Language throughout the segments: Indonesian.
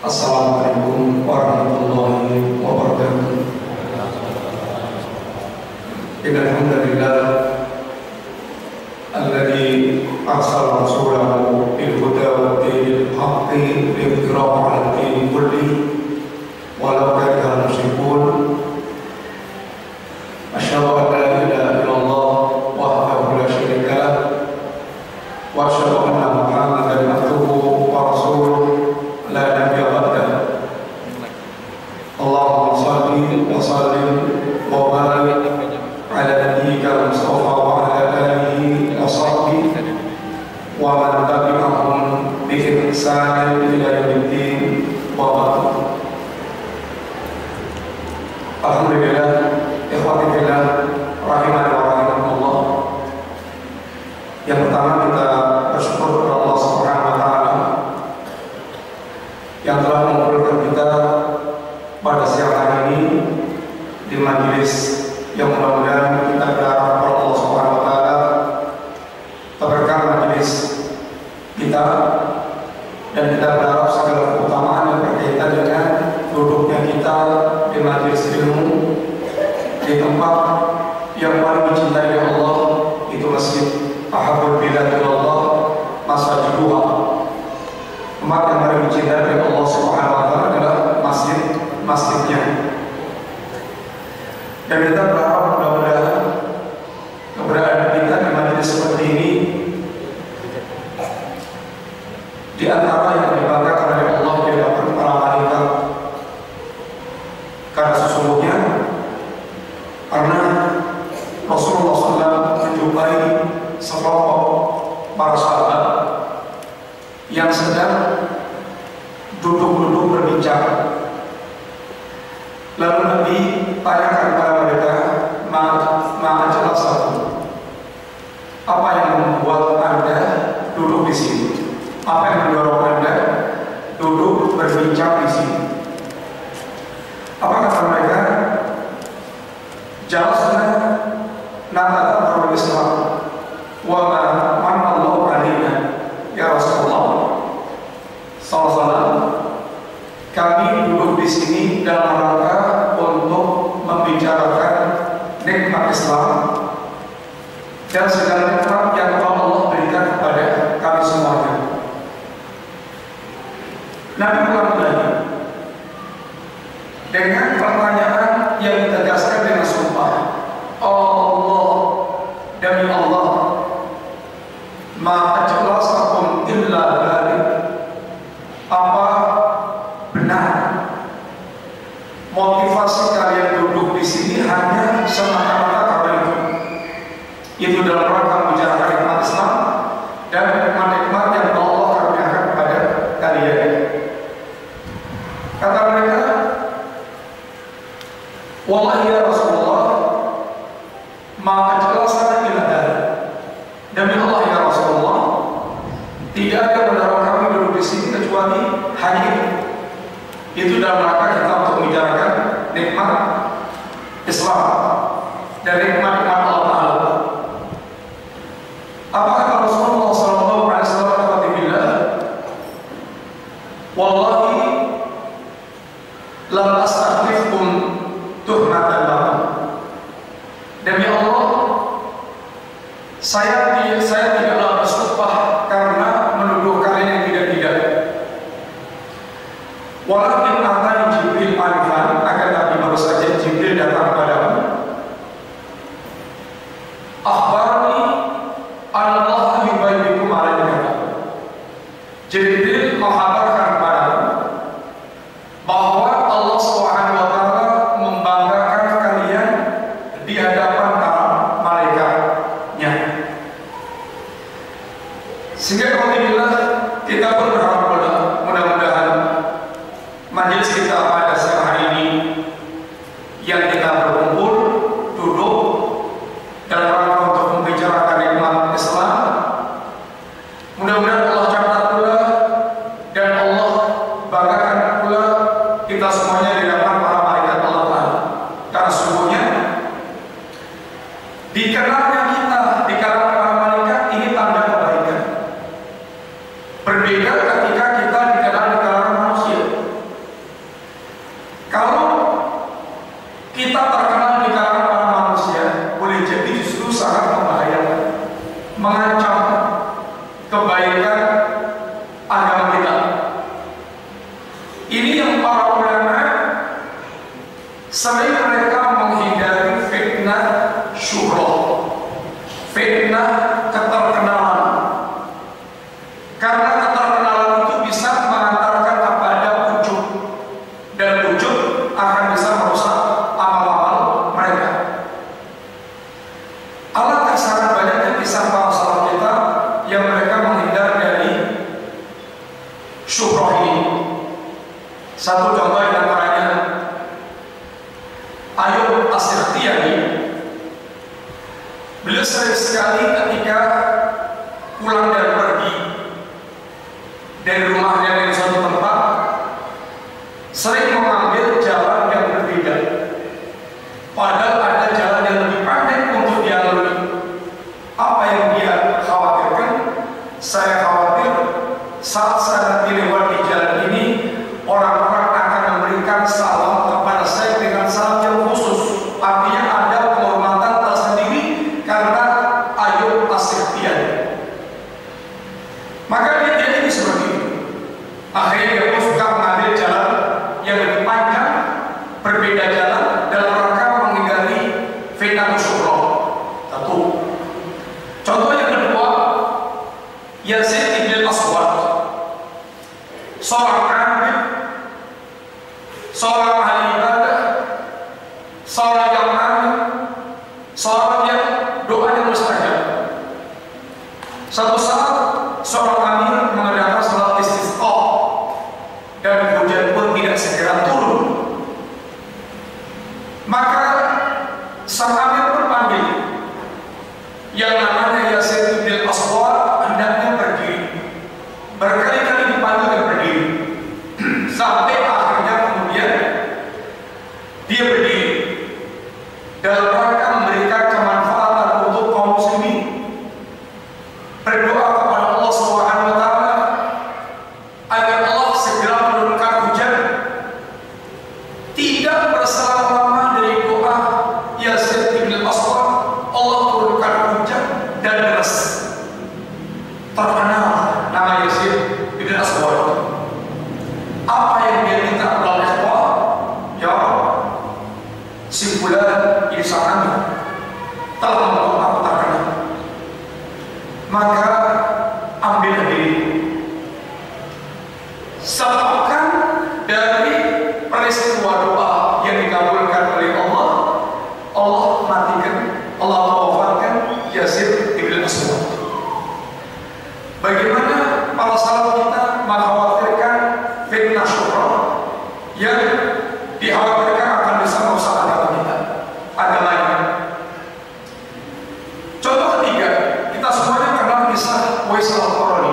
Assalamualaikum warahmatullahi wabarakatuh. Innal hamdalillah alladzi arsala rasulahu bil huda wa dinil haqqi liyudhhirahu 'ala dini kulli walau karihal musyrikun. Asyhadu an la ilaha illallah wahdahu la syarika lah wa asyhadu anna Muhammadan abduhu wa rasuluh la nabiyya ba'dah. Allahumma shalli wa sallim wa barik ala nabiyyika Mustafa wa ala alihi wa sahbihi wa man tabi'ahum bi ihsan ila yaumiddin wa ba'd. Alhamdulillah, ikhwati fillah rahimani wa rahimakumullah. Yang pertama kita bersyukur kepada Allah Subhanahu wa taala yang telah mengumpulkan kita pada siang hari ini di majelis yang mudah-mudahan kita berharap kepada Allah Subhanahu wa taala terberkah majelis kita, dan kita berharap segala keutamaan yang berkaitan dengan duduknya kita di majelis ilmu di tempat yang paling dicintai oleh Allah, itu masjid ahabbul bilad ilallah masajiduha. Tempat yang paling dicintai oleh Allah Subhanahu wa taala adalah masjidnya. Dan kita berharap mudah-mudahan keberadaan kita di majelis seperti ini di antara yang dibanggakan oleh Allah di hadapan para malaikat. Karena sesungguhnya karena Rasulullah SAW menjumpai sekelompok para sahabat yang sedang duduk-duduk berbincang. Lalu Nabi tanyakan kepada mereka, ma'ajal satu, apa yang membuat Anda duduk di sini? Apa yang mendorong Anda duduk berbincang di sini? Apa kata mereka? Jalasna nata'abbal Islam wa man Allah alaina ya Rasulullah sallallahu. Kami duduk di sini dalam rangka untuk membicarakan nikmat Islam dan segala nikmat yang Allah berikan kepada kami semuanya. Nabi ulang lagi dengan pertanyaan yang ditegaskan dengan sumpah. Allah, demi Allah, ma ajlasakum illa balik. Apa benar motivasi kalian duduk di sini hanya semata-mata karena itu dalam rangka membicarakan nikmat Islam dan nikmat-nikmat yang Allah karuniakan kepada kalian? Kata mereka, wallahi ya Rasulullah, ma ajlasana illa balik. Demi Allah ya Rasulullah, tidak ada mendorong kami duduk di sini kecuali hanya itu dalam rangka kita untuk membicarakan nikmat Islam dan nikmat-nikmat Allah Ta'ala. Apa kata Rasulullah SAW? Wallahi lam astaghfirkum tuhmatan lakum. Demi Allah, saya tidaklah bersumpah karena menuduh kalian yang tidak-tidak. Walakin atani Jibril arifan, akan tapi baru saja Jibril datang kepadamu. Akhbarani Allah yubayyikum alaikum. Jibril menghabarkan kepadamu bahwa Allah Subhanahu wa taala membanggakan kalian di hadapan para malaikatnya. Sehingga alhamdulillah kita pun berharap mudah-mudahan majelis kita pada siang hari ini yang kita berkumpul duduk dalam rangka untuk membicarakan nikmat Islam, mudah-mudahan Allah catat pula dan Allah banggakan pula kita semuanya di hadapan para malaikat Allah Ta'ala. Karena sesungguhnya dikenalnya kita di kalangan para malaikat ini tanda kebaikan. Berbeda ketika mengancam kebaikan agama kita. Ini yang para ulama sering mereka menghindari fitnah syuhroh, fitnah keterkenalan. Karena keterkenalan itu bisa mengantarkan kepada ujub, dan ujub akan bisa merusak amal-amal mereka. Alangkah sangat banyaknya kisah para sahabat kita yang mereka menghindar dari syuhroh ini. Satu contoh di antaranya Ayyub As-Sikhtiyani. Beliau sering sekali ketika pulang dan pergi dari rumahnya dari suatu tempat, sering mengambil jalan yang berbeda, padahal ada jalan yang lebih pendek untuk dia lalui. Apa yang dia khawatirkan? Saya khawatir saat saya nanti lewat di jalan ini, orang-orang akan memberikan salam kepada saya dengan salam yang khusus. Artinya ada penghormatan tersendiri karena Ayyub As-Sikhtiyani. Maka dia jadi seperti itu. Akhirnya dia pun suka mengambil jalan yang lebih panjang, berbeda jalan, dalam rangka menghindari fitnah syuhroh. Satu. Contoh yang kedua, Yazid bin Aswad, seorang abid, seorang ahli ibadah, seorang yang alim, seorang yang doanya mustajab. Satu saat seorang amir mengadakan salat istisqa dan hujan pun tidak segera turun. Maka sang amir pun panggil yang namanya Yazid bin Aswad, hendaknya berdiri. Berkali-kali dipanggil dan berdiri sampai akhirnya kemudian dia berdiri dalam rangka memberikan kemanfaatan untuk kaum muslimin, berdoa kepada Allah Subhanahu wa taala agar Allah segera menurunkan hujan. Tidak berselang lama dari doa Yazid bin Aswad, Allah turunkan hujan dan deras. Terkenal nama Yazid bin Aswad. Apa yang dia minta kepada Allah? Ya Allah, si fulan insanan telah membuat aku terkenal, maka ambil diri. Sebabkan dari peristiwa doa yang dikabulkan oleh Allah, Allah matikan, Allah wafatkan Yazid bin Aswad. Bagaimana para sahabat kita mengkhawatirkan fitnah syuhroh yang dikhawatirkan akan bisa merusak agama kita, agamanya. Contoh ketiga, kita semuanya kenal kisah Uwais Al-Qarni,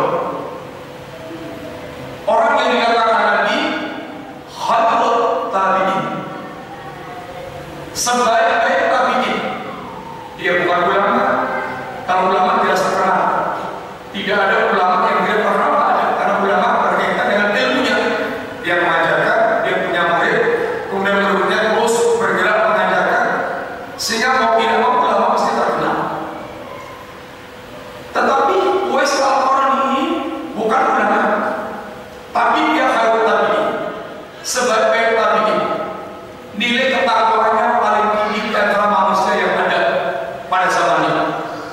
orang yang dikatakan Nabi Khairut Tabi'in, sebaik-baik tabi'in. Dia bukan ulama. Kalau ulama tidak terkenal, tidak ada ulama yang tidak pernah ada, karena ulama berkaitan dengan ilmunya. Dia mengajarkan, dia punya murid, kemudian muridnya terus bergerak mengajarkan, sehingga mau tidak mau ulama pasti terkenal. Tetapi Uwais Al-Qarni ini bukan ulama, tapi dia khairut tabi'in, sebaik-baik tabi'in. Nilai ketakwaannya paling tinggi di antara manusia yang ada pada zaman ini.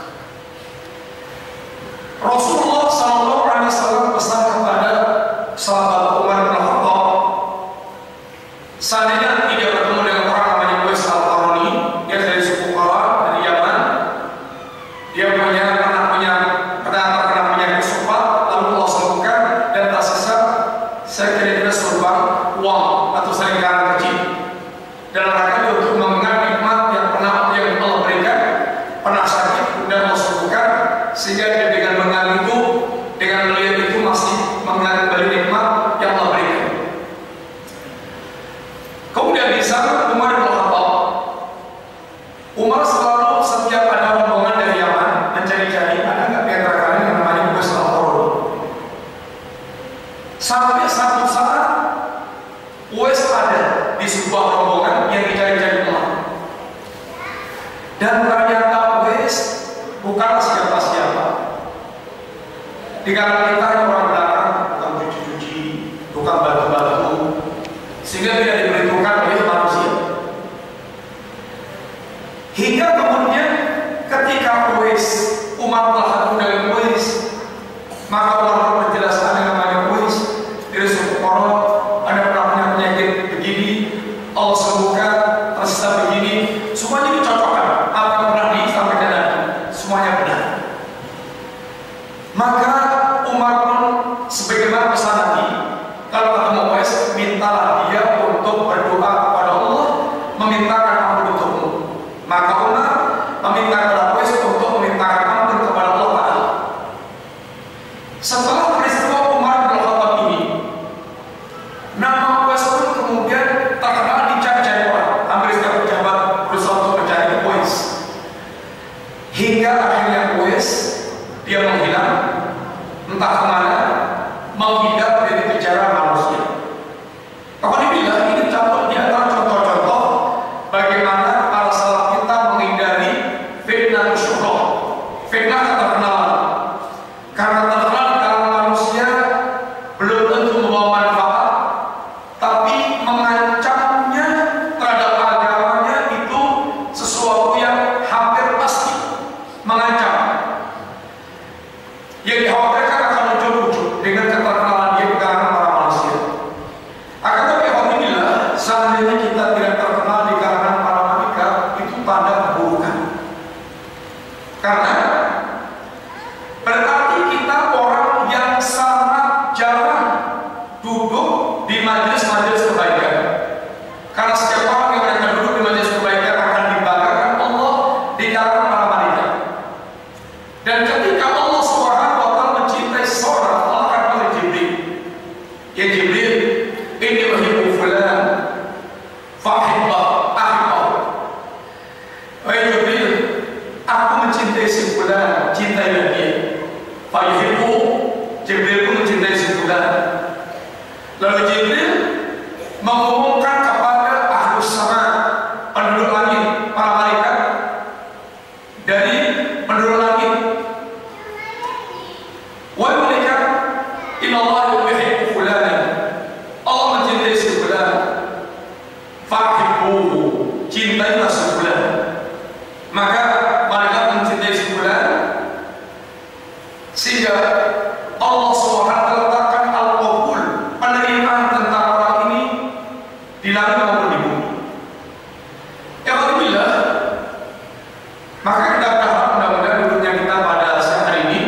Rasulullah SAW pesan kepada sahabat Umar bin Khattab, seandainya tidak bertemu dengan orang namanya Uwais Al-Qarni, dia dari suku Qara, dari Yaman, dia pernah punya penyakit sumpah, lalu Allah sembuhkan dan tak sisa saya kira-kira sumbang uang atau seringkaran kecil dalam rangka untuk mengenang nikmat yang Allah berikan. Pernah sakit dan Allah sembuhkan, sehingga dia dengan mengenang itu, dengan melihat itu masih mengenang kembali nikmat yang Allah berikan. Kemudian di sana Umar bin Khattab, Umar selalu setiap ada rombongan dari Yaman mencari-cari ada nggak di antara kalian yang namanya Uwais Al-Qarni. Sampai satu saat Uwais ada di sebuah rombongan yang dicari-cari Umar, dan ternyata Uwais bukanlah siapa-siapa, Di kalangan kita ada orang belakang, tukang cuci-cuci, tukang batu-batu, sehingga tidak diperhitungkan oleh manusia. Hingga kemudian ketika Umar telah ketemu dengan Uwais, maka Umar menjelaskan yang namanya Uwais, dari suku orang ada pernah penyakit begini, Allah sembuhkan, tersisa begini, semuanya dicocokkan. Apa yang pernah disampaikan tadi, semuanya benar. Maka Umar pun sebagaimana pesan Nabi, kalau ketemu Uwais, mintalah dia untuk berdoa kepada Allah, memintakan ampun untukmu. Maka Umar meminta kepada Uwais untuk memintakan ampun kepada Allah Ta'ala. Setelah peristiwa Umar bin Khattab ini, nama Uwais pun kemudian terkenal dicari-cari orang. Hampir setiap pejabat berusaha untuk mencari Uwais. Hingga akhirnya Uwais dia menghilang, entah kemana, menghindar dari kejaran manusia. Kalau dibilang ini contoh di antara contoh-contoh bagaimana para salaf kita menghindari fitnah syuhrah, fitnah keterkenalan. Karena terkenal di kalangan manusia belum tentu membawa manfaat, tapi mengancamnya terhadap agamanya itu sesuatu yang hampir pasti mengancam. Yang dikhawatirkan akan muncul dengan keterkenalan dia di kalangan para manusia. Akan tetapi alhamdulillah, seandainya kita tidak terkenal di kalangan para malaikat, itu tanda keburukan. Karena berarti kita orang yang sangat jarang duduk di majelis-majelis kebaikan. Karena setiap orang yang mereka duduk di majelis kebaikan akan dibanggakan Allah di kalangan para malaikat. Dan ketika Allah Subhanahu wa Ta'ala mencintai seseorang, Allah akan panggil Jibril. Ya Jibril, ini uhibbu fulan fahibbah ahibbah. Wahai Jibril, aku mencintai si fulan, cintailah dia. Fayuhibbu, Jibril pun mencintai si fulan. Lalu Jibril mengumumkan kepada ahlus sama, penduduk langit, para malaikat dari penduduk langit, wahai malaikat, innallaha yuhibbu fulanan, Allah mencintai si fulan, fahibbuhu, cintailah si fulan. Maka malaikat mencintai si fulan, sehingga Allah SWT letakkan al-qabul, penerimaan tentang orang ini di langit maupun di bumi. Ya alhamdulillah, maka kita berharap mudah-mudahan duduknya kita pada siang hari ini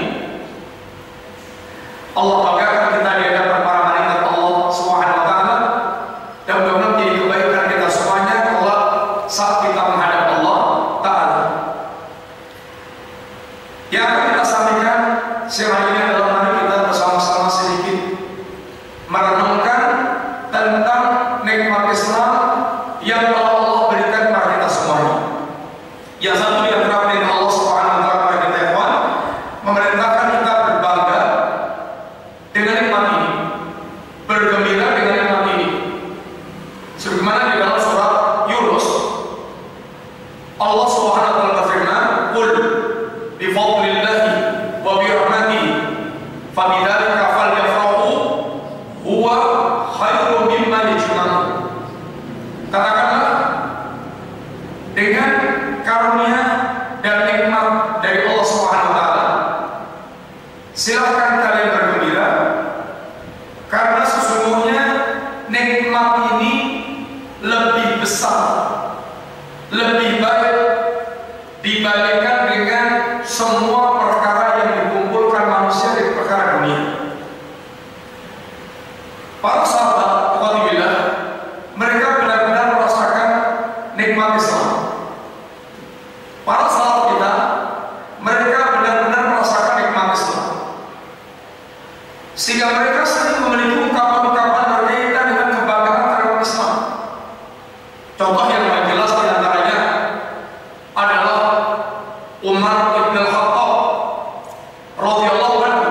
Allah banggakan kita di hadapan para malaikat Allah Subhanahu wa Ta'ala, dan mudah-mudahan menjadi kebaikan kita semuanya kelak saat kita menghadap Allah Ta'ala. Yang akan kita sampaikan siang hari ini adalah mari kita bersama-sama sedikit merenungkan tentang nikmat Islam yang telah Allah berikan kepada kita semuanya. Yang satu di antara perintah Allah Subhanahu wa Ta'ala kepada kita ikhwan, memerintahkan kita berbangga dengan nikmat ini, bergembira dengan nikmat ini. Sebagaimana di dalam surat Yunus, Allah Subhanahu wa Ta'ala berfirman, "Qul bi fadlillahi wa bi rahmatihi fabidzalika falyafrahu huwa khairum mimma yajma'un." Katakanlah, dengan karunia dan nikmat dari Allah Subhanahu wa Ta'ala, silakan kalian bergembira, karena sesungguhnya nikmat ini lebih besar, lebih baik dibandingkan dengan semua perkara yang dikumpulkan manusia dari perkara dunia. Para sahabat, alhamdulillah, mereka benar-benar merasakan nikmat Islam. Para sahabat kita, mereka benar-benar merasakan nikmat Islam, sehingga mereka sering memiliki ungkapan-ungkapan berkaitan dengan kebanggaan terhadap Islam. Contoh yang paling jelas di antaranya adalah Umar bin Khattab radhiyallahu anhu.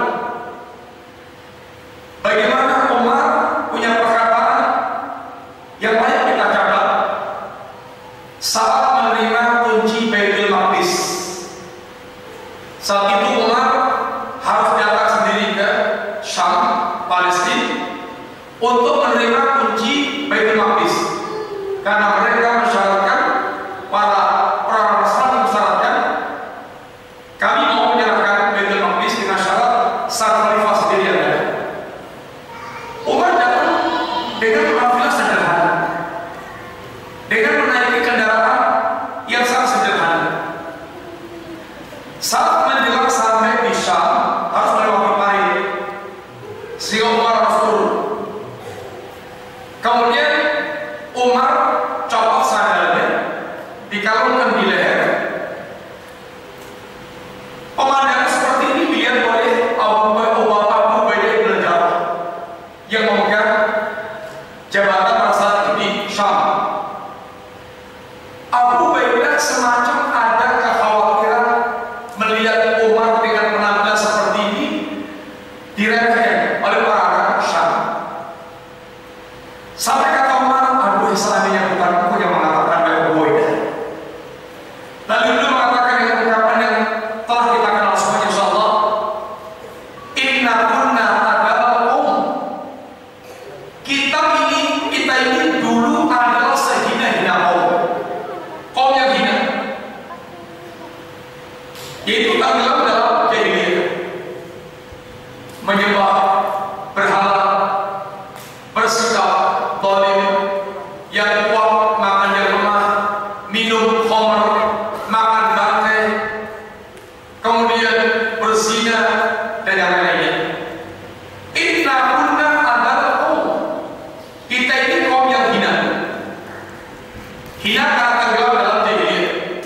Bagaimana Umar punya perkataan yang banyak kita catat saat menerima kunci Baitul Maqdis. Saat itu Umar harus datang sendiri ke untuk menerima kunci Baitul Maqdis, karena mereka mensyaratkan, para orang Nasrani mensyaratkan, kami mau menyerahkan Baitul Maqdis dengan syarat sang khalifah sendiri yang ada. Umar datang dengan penampilan sederhana, dengan menaiki kendaraan yang sangat sederhana. Saat menjelang sampai di Syam, harus melewati Parit, sehingga Umar harus turun. Kemudian Umar copot sandalnya, dikalungkan di leher. Pemandangan seperti ini dilihat oleh Abu Ubaidah bin Jarrah yang memegang jabatan pada saat itu di Syam. Abu Ubaidah semacam ada kekhawatiran melihat Umar dengan penampilan seperti ini diremehkan oleh para orang Syam. Sampai kata Umar, aduh Islamnya bukan aku yang mengatakan Abu Ubaidah. Lalu beliau mengatakan dengan ungkapan yang telah kita kenal semuanya, insyaallah, inna kunna adalah kita ini dulu adalah sehina-hina kaum yang hina, yaitu tenggelam dalam jahiliyah, menyembah berhala, bersikap zalim, yang kuat makan yang lemah, minum khamr, makan bangkai, kemudian berzina dan yang lainnya. Inna kunna adalah kita ini kaum yang hina, hina karena tenggelam dalam jahiliyah.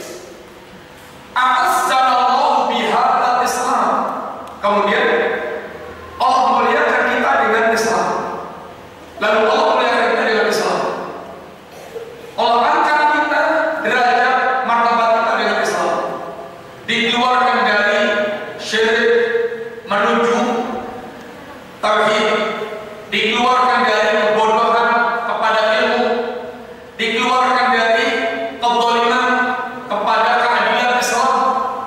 A'azzanallahu bihadzal Islam. Kemudian Allah muliakan kita dengan Islam. Lalu Allah muliakan kita dengan Islam. Allah angkat kita derajat martabat kita dengan Islam. Dikeluarkan dari syirik menuju tauhid, dikeluarkan dari kebodohan kepada ilmu, dikeluarkan dari kezaliman kepada keadilan Islam.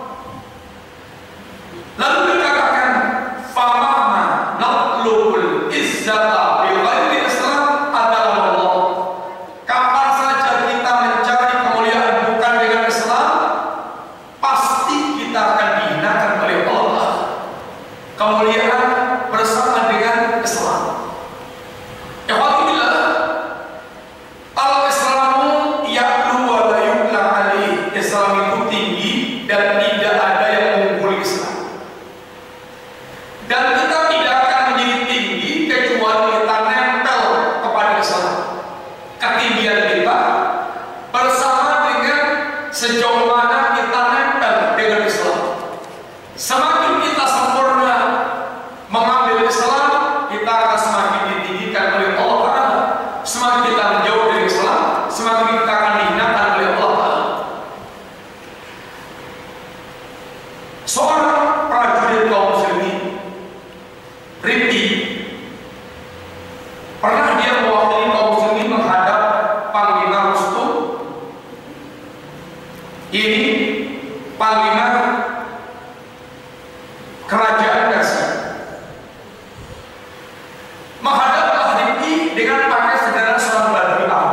Lalu dikatakan famahma natlubul izzata bi ghairi Islam adalah Allah. Kapan saja kita mencari kemuliaan bukan dengan Islam, pasti kita akan dihinakan oleh Allah. Kemuliaan bersama dengan Islam. Alhamdulillah, kalau Islamu ya'lu wa la yu'la alaih, Islam itu tinggi dan tidak ada yang mengungguli Islam. Dan kita tidak akan menjadi tinggi kecuali kita nempel kepada Islam. Ketinggian kita bersama dengan sejauh mana kita nempel dengan Islam. Semakin kita sempurna mengambil Islam, kita akan semakin ditinggikan oleh Allah Ta'ala. Semakin kita menjauh dari Islam, semakin kita akan dihinakan oleh Allah Ta'ala. Seorang prajurit kaum muslimin, Rifki, pernah dia mewakili kaum muslimin menghadap Panglima Rustum. Ini Panglima Kerajaan Persia. Menghadaplah Rifki dengan pakai sederhana seorang badri Arab,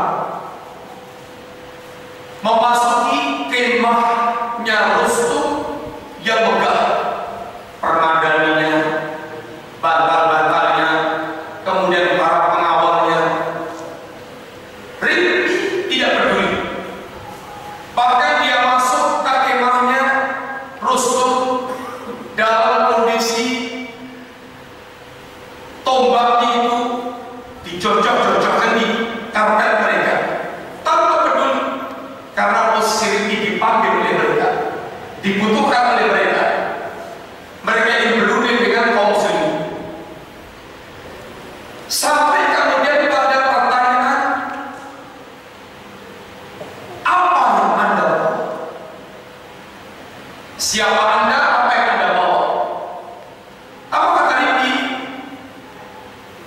memasuki kemahnya Rustum yang megah, permadaninya, bantal-bantalnya, kemudian para pengawalnya. Rifki tidak peduli. Bahkan dia masuk ke kemahnya Rustum dalam kondisi tombaknya itu dicocok-cocokkan di karpet mereka, tanpa peduli, karena posisi Rifki dipanggil oleh mereka, dibutuhkan oleh mereka. Mereka ingin berunding dengan kaum muslimin. Sampai kemudian pada pertanyaan, apa yang Anda bawa? Siapa Anda? Apa yang Anda bawa? Apa kata Rifki?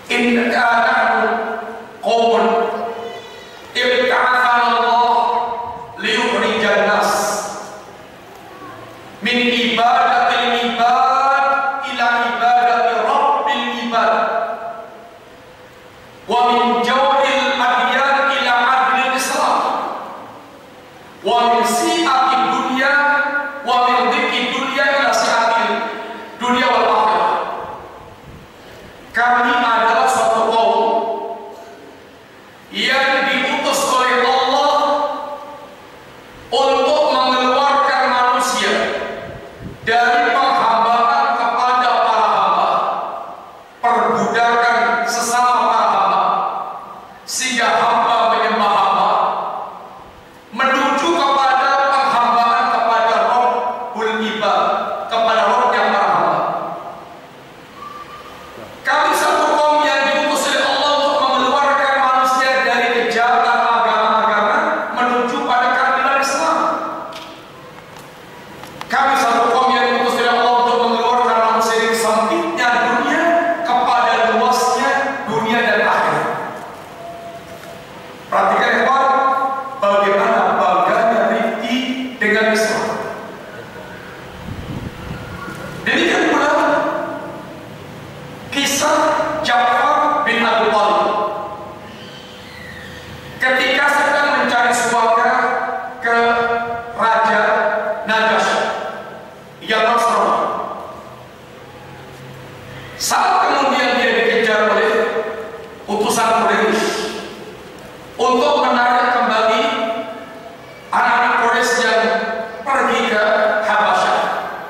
Kami satu kaum yang diutus oleh Allah untuk mengeluarkan manusia dari kejahatan agama-agama menuju pada keadilan Islam. Kami satu kaum yang diutus oleh Allah untuk mengeluarkan manusia dari sempitnya dunia kepada luasnya dunia dan akhirat. Perhatikan kawan, bagaimana bangganya Rifki dengan Islam. Demikian pula kisah Ja'far bin Abi Thalib ketika sedang mencari suaka ke Raja Najasyi yang Nasrani. Saat kemudian dia dikejar oleh utusan Quraisy untuk menarik kembali anak-anak Quraisy yang pergi ke Habasyah,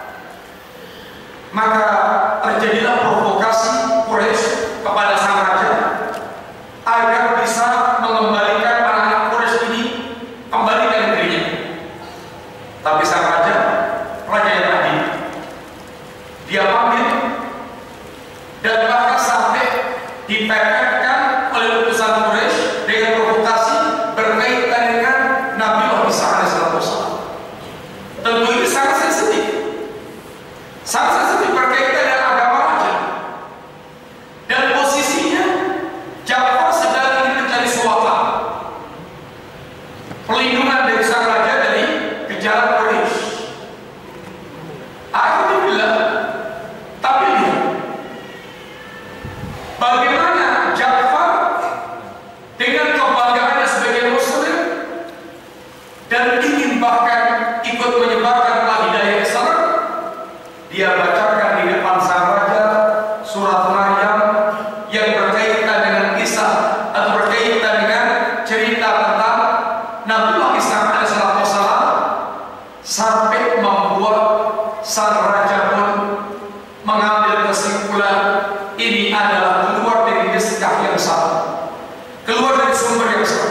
maka terjadilah provokasi Quraisy kepada sang raja agar bisa mengembalikan anak-anak Quraisy ini kembali ke negerinya. Tapi sang raja yang adil, dia panggil dan bahkan sampai dipepetkan oleh utusan Quraisy dengan provokasi berkaitan dengan Nabi Isa alaihissalam. Tentu ini sangat sensitif berkaitan dengan agama raja. Dan posisinya Ja'far sedang ingin mencari suaka, perlindungan dari sang raja dari kejaran Quraisy. Alhamdulillah, tapi lihat bagaimana Ja'far dengan kebanggaannya sebagai Muslim dan ingin bahkan ikut menyebarkan hidayah Islam, dia bacakan di depan sang raja surat Maryam yang berkaitan dengan kisah atau berkaitan dengan cerita tentang Nabi Isa alaihissalam, sampai membuat sang raja pun mengambil kesimpulan ini adalah keluar dari naskah yang sama, keluar dari sumber yang sama.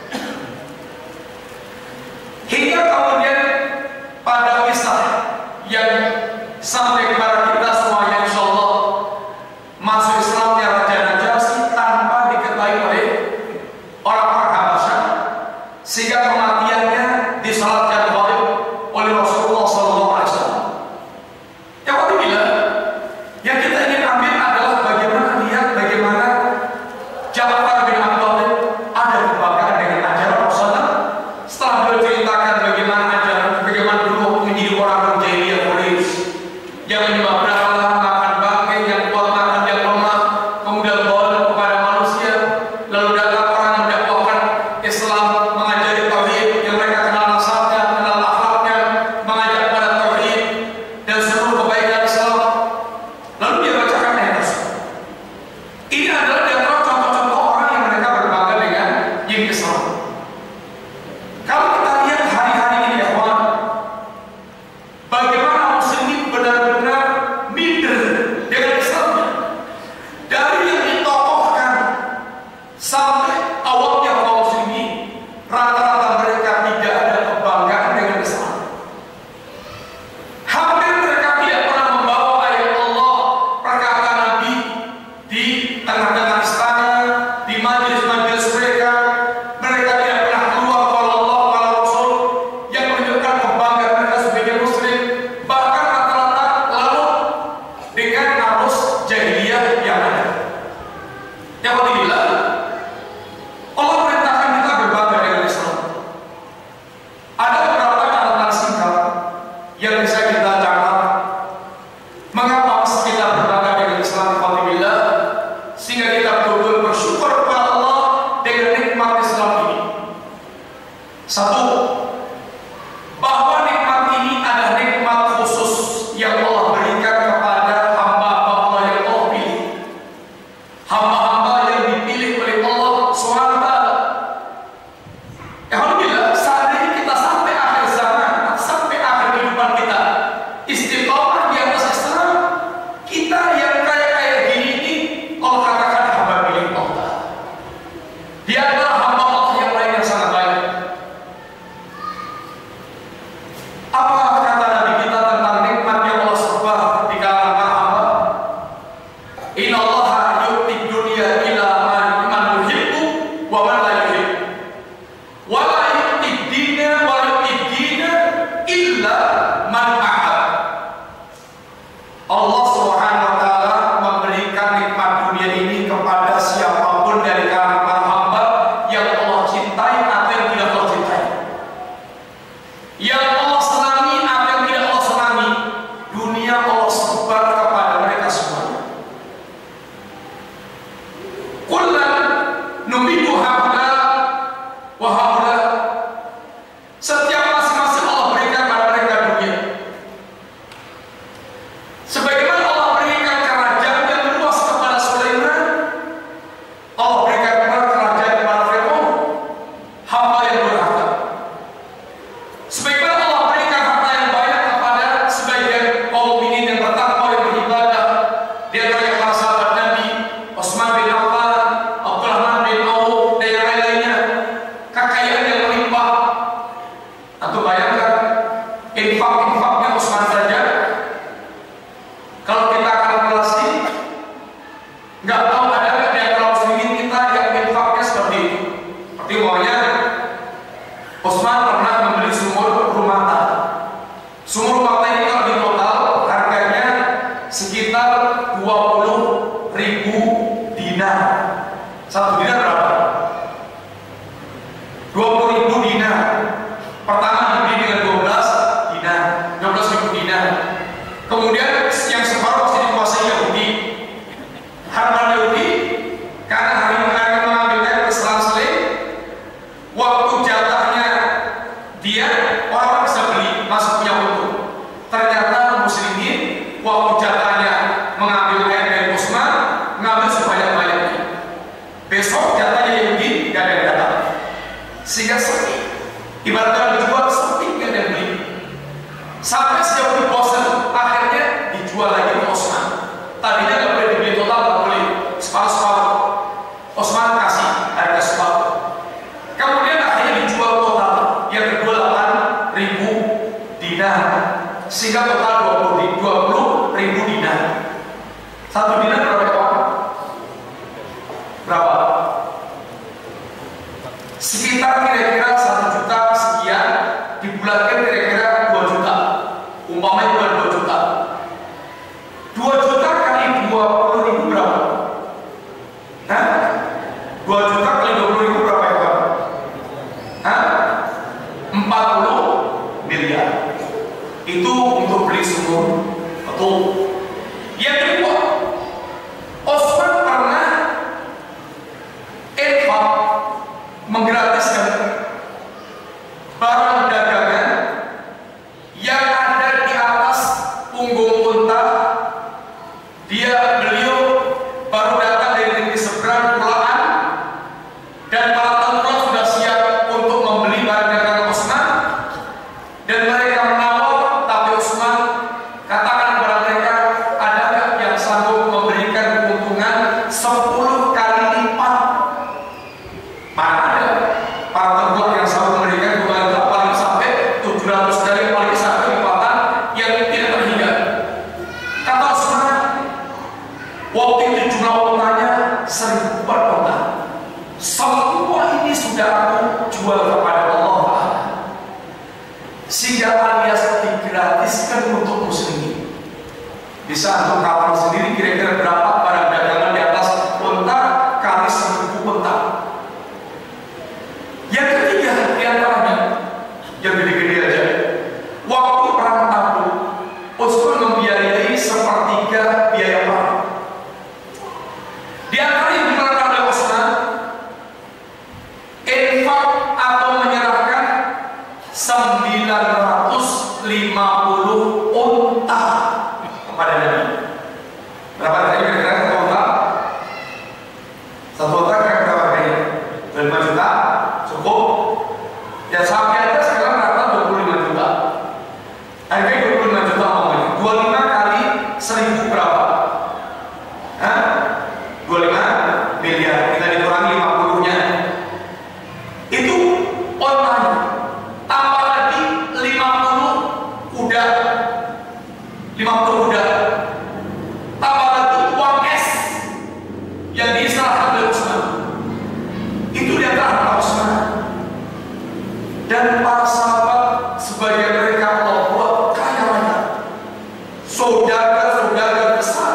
Hingga kemudian pada kisah yang sampai kepada kita semuanya, insya Allah masuk Islamnya Raja Najasyi tanpa diketahui oleh orang-orang Habasyah, sehingga kematiannya disalatkan ghaib oleh Rasulullah SAW. Yang kedua, yang kita ingin ambil adalah bagaimana Ja'far bin Abi Thalib ada kebanggaan dengan ajaran Rasulullah. Setelah beliau ceritakan bagaimana dulu menjadi orang jahiliyah Quraisy yang menyebabkan Allah makan bangkai, yang kuat makan yang lemah, kemudian bawa kepada manusia, lalu datang orang mendakwakan Islam, mengajari tauhid yang mereka kenal nasabnya, kenal akhlaknya, mengajak pada tauhid dan seluruh kebaikan Islam. Lalu dia bacakan ayat tersebut. Ini adalah di antara contoh-contoh orang yang mereka berbangga dengan yang Islam. Kalau kita lihat hari-hari ini ya kawan, bagaimana muslimin benar-benar minder dengan Islamnya, dari yang ditokohkan sampai awalnya kaum muslimin, rata-rata mereka tidak ada kebanggaan dengan Islam. Hampir mereka tidak pernah membawa ayat Allah, perkataan Nabi di tengah-tengah istana, di majelis-majelis mereka. Mereka tidak pernah keluar kalau Allah, kalau Rasul yang menunjukkan kebanggaan mereka sebagai Muslim. Bahkan rata-rata lalu dengan arus jahiliyah yang ada. Yang kedua, Allah perintahkan kita berbangga dengan Islam. Ada beberapa catatan singkat yang bisa kita catat mengapa kita berbangga dengan Islam, alhamdulillah, sehingga kita betul-betul bersyukur kepada Allah dengan nikmat Islam ini. Satu, bahwa nikmat ini adalah nikmat khusus yang Allah berikan kepada hamba-hamba Allah yang Allah pilih, hamba-hamba yang Kalau kita kalkulasi, nggak tahu ada nggak di antara muslimin kita yang infaknya seperti itu. Seperti umpamanya Utsman pernah membeli sumur rumah tangga. Sumur rumah tangga ini kalau di total harganya sekitar 20.000 dinar. Satu dinar berapa? 20.000 dinar. Pertama dibeli dengan 12 dinar, 12.000 dinar. Kemudian yang separuh masih dikuasai Yahudi. Harman Yahudi karena hari mengajar mengambilnya berselang-seling, waktu jatahnya dia orang bisa beli masih punya untung. Ternyata muslimin waktu jatahnya mengambil air dari Utsman, mengambil sebanyak-banyaknya. Besok jatahnya Yahudi gak ada yang datang, sehingga sepi. Ibaratnya dijual sepi gak ada yang beli. Sampai si Yahudi bosan, akhirnya dijual lagi ke Utsman. Tadinya gak boleh dibeli total, gak boleh separuh-separuh. Utsman kasih harga separuh. Kemudian akhirnya dijual total, yang kedua 8.000 dinar, sehingga total 20.000 dinar. Satu dinar berapa kawan? Berapa? Sekitar kira-kira 1 juta sekian, dibulatkan kira-kira 2 juta. Umpamanya bukan 2 juta. 2 juta kali 20.000 berapa? Hah? 2 juta kali 20.000 berapa ya Pak? Hah? 40 miliar. Itu untuk beli sumur. Betul. Yang kedua, Utsman pernah infak menggratiskan barang dagangan yang ada di atas punggung unta. Beliau baru datang dari negeri seberang pulaan, dan para tentara sudah siap untuk membeli barang dagangan Utsman, dan mereka menawar, tapi Utsman katakan kepada mereka, ada nggak yang sanggup memberikan keuntungan 10 kali lipat? Mana ada para tentara yang sanggup memberikan keuntungan paling sampai 700 kali paling sampai lipatan yang tidak terhingga. Kata Utsman, waktu itu jumlah untanya 1.000 unta. Semua ini sudah aku jual kepada Allah, sehingga alias digratiskan untuk muslimin. Bisa untuk kapal sendiri kira-kira berapa barang dagangan di atas unta kali 1.000 unta. Yang ketiga di antaranya yang gede-gede aja, waktu perang Tabuk, Utsman membiayai sepertiga biaya perang. Di antara yang dilakukan oleh Utsman, infak atau menyerahkan 950 unta kepada Nabi. Berapa harganya kira-kira satu unta? Satu unta kira-kira berapa harganya? 5 juta? Cukup? Ya sampai aja sekarang rata 25 juta. Harganya 25 juta ngomongnya. 25 kali 1.000 berapa? Hah? 25 miliar. Kita dikurangi 50-nya. Itu online. Tambah lagi 50 kuda. 50 kuda. Tambah lagi uang es yang diserahkan oleh Utsman. Itu dia harta Utsman. Dan para sahabat sebagian mereka Allah buat kaya raya, saudagar-saudagar besar.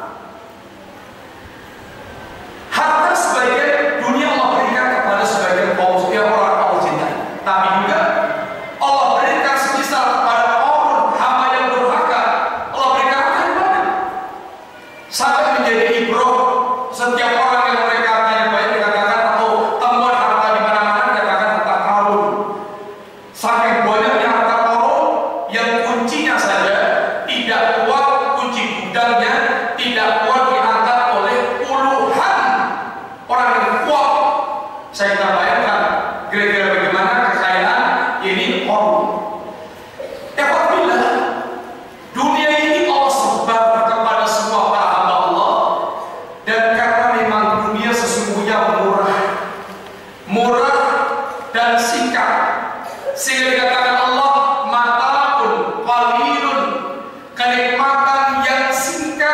Harta sebagian dunia Allah berikan kepada sebagian kaum orang Allah cintai. Tapi juga Allah berikan sebesar kepada orang hamba yang durhaka. Allah berikan harta yang banyak sampai menjadi ibrah. Setiap orang yang mereka hartanya banyak dikatakan, atau temuan harta di mana-mana dikatakan harta karun. Saking banyaknya harta karun yang kuncinya saja tidak kuat, kunci gudangnya tidak kuat diangkat oleh puluhan orang yang kuat. Saya tidak bayangkan kira-kira bagaimana kekayaan ini orang. Apabila dunia ini Allah sebar kepada semua para hamba Allah, dan karena memang dunia sesungguhnya murah dan singkat, sehingga dikatakan Allah mata'un qalilun, kenikmatan yang singkat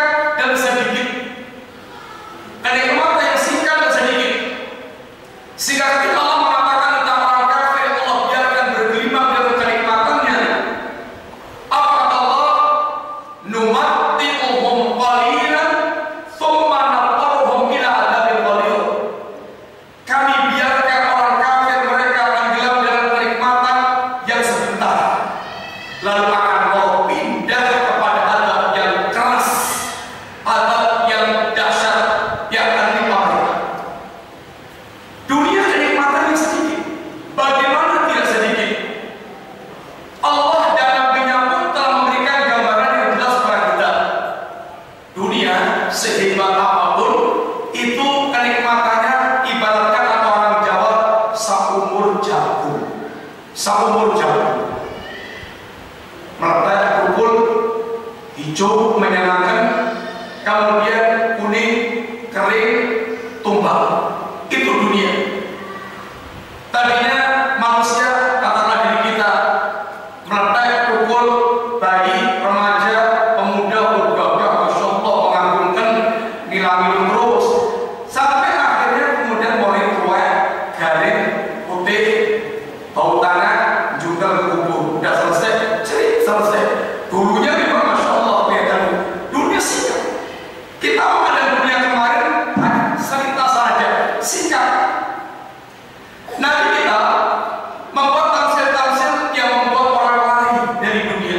dunia sehebat apapun, itu kenikmatannya ibaratkan kata orang Jawa saumur jagung. Saumur jagung. Meletak kumpul hijau menyenangkan, kemudian kuning, kering, tumbang. Itu dunia. Tadinya manusia, katakanlah diri kita, meletak pukul bayi, remaja, pemuda, gagah, masya Allah, mengagumkan, ngilang-ngilang terus, sampai akhirnya kemudian mulai tua, garing, putih, bau tanah, juga kubur. Udah selesai, cerit, selesai. Dulunya memang masya Allah kelihatan dunia singkat. Kita menghadapi dunia kemarin selintas saja, singkat. Nabi kita membuat tamsil-tamsil yang membuat orang lari dari dunia.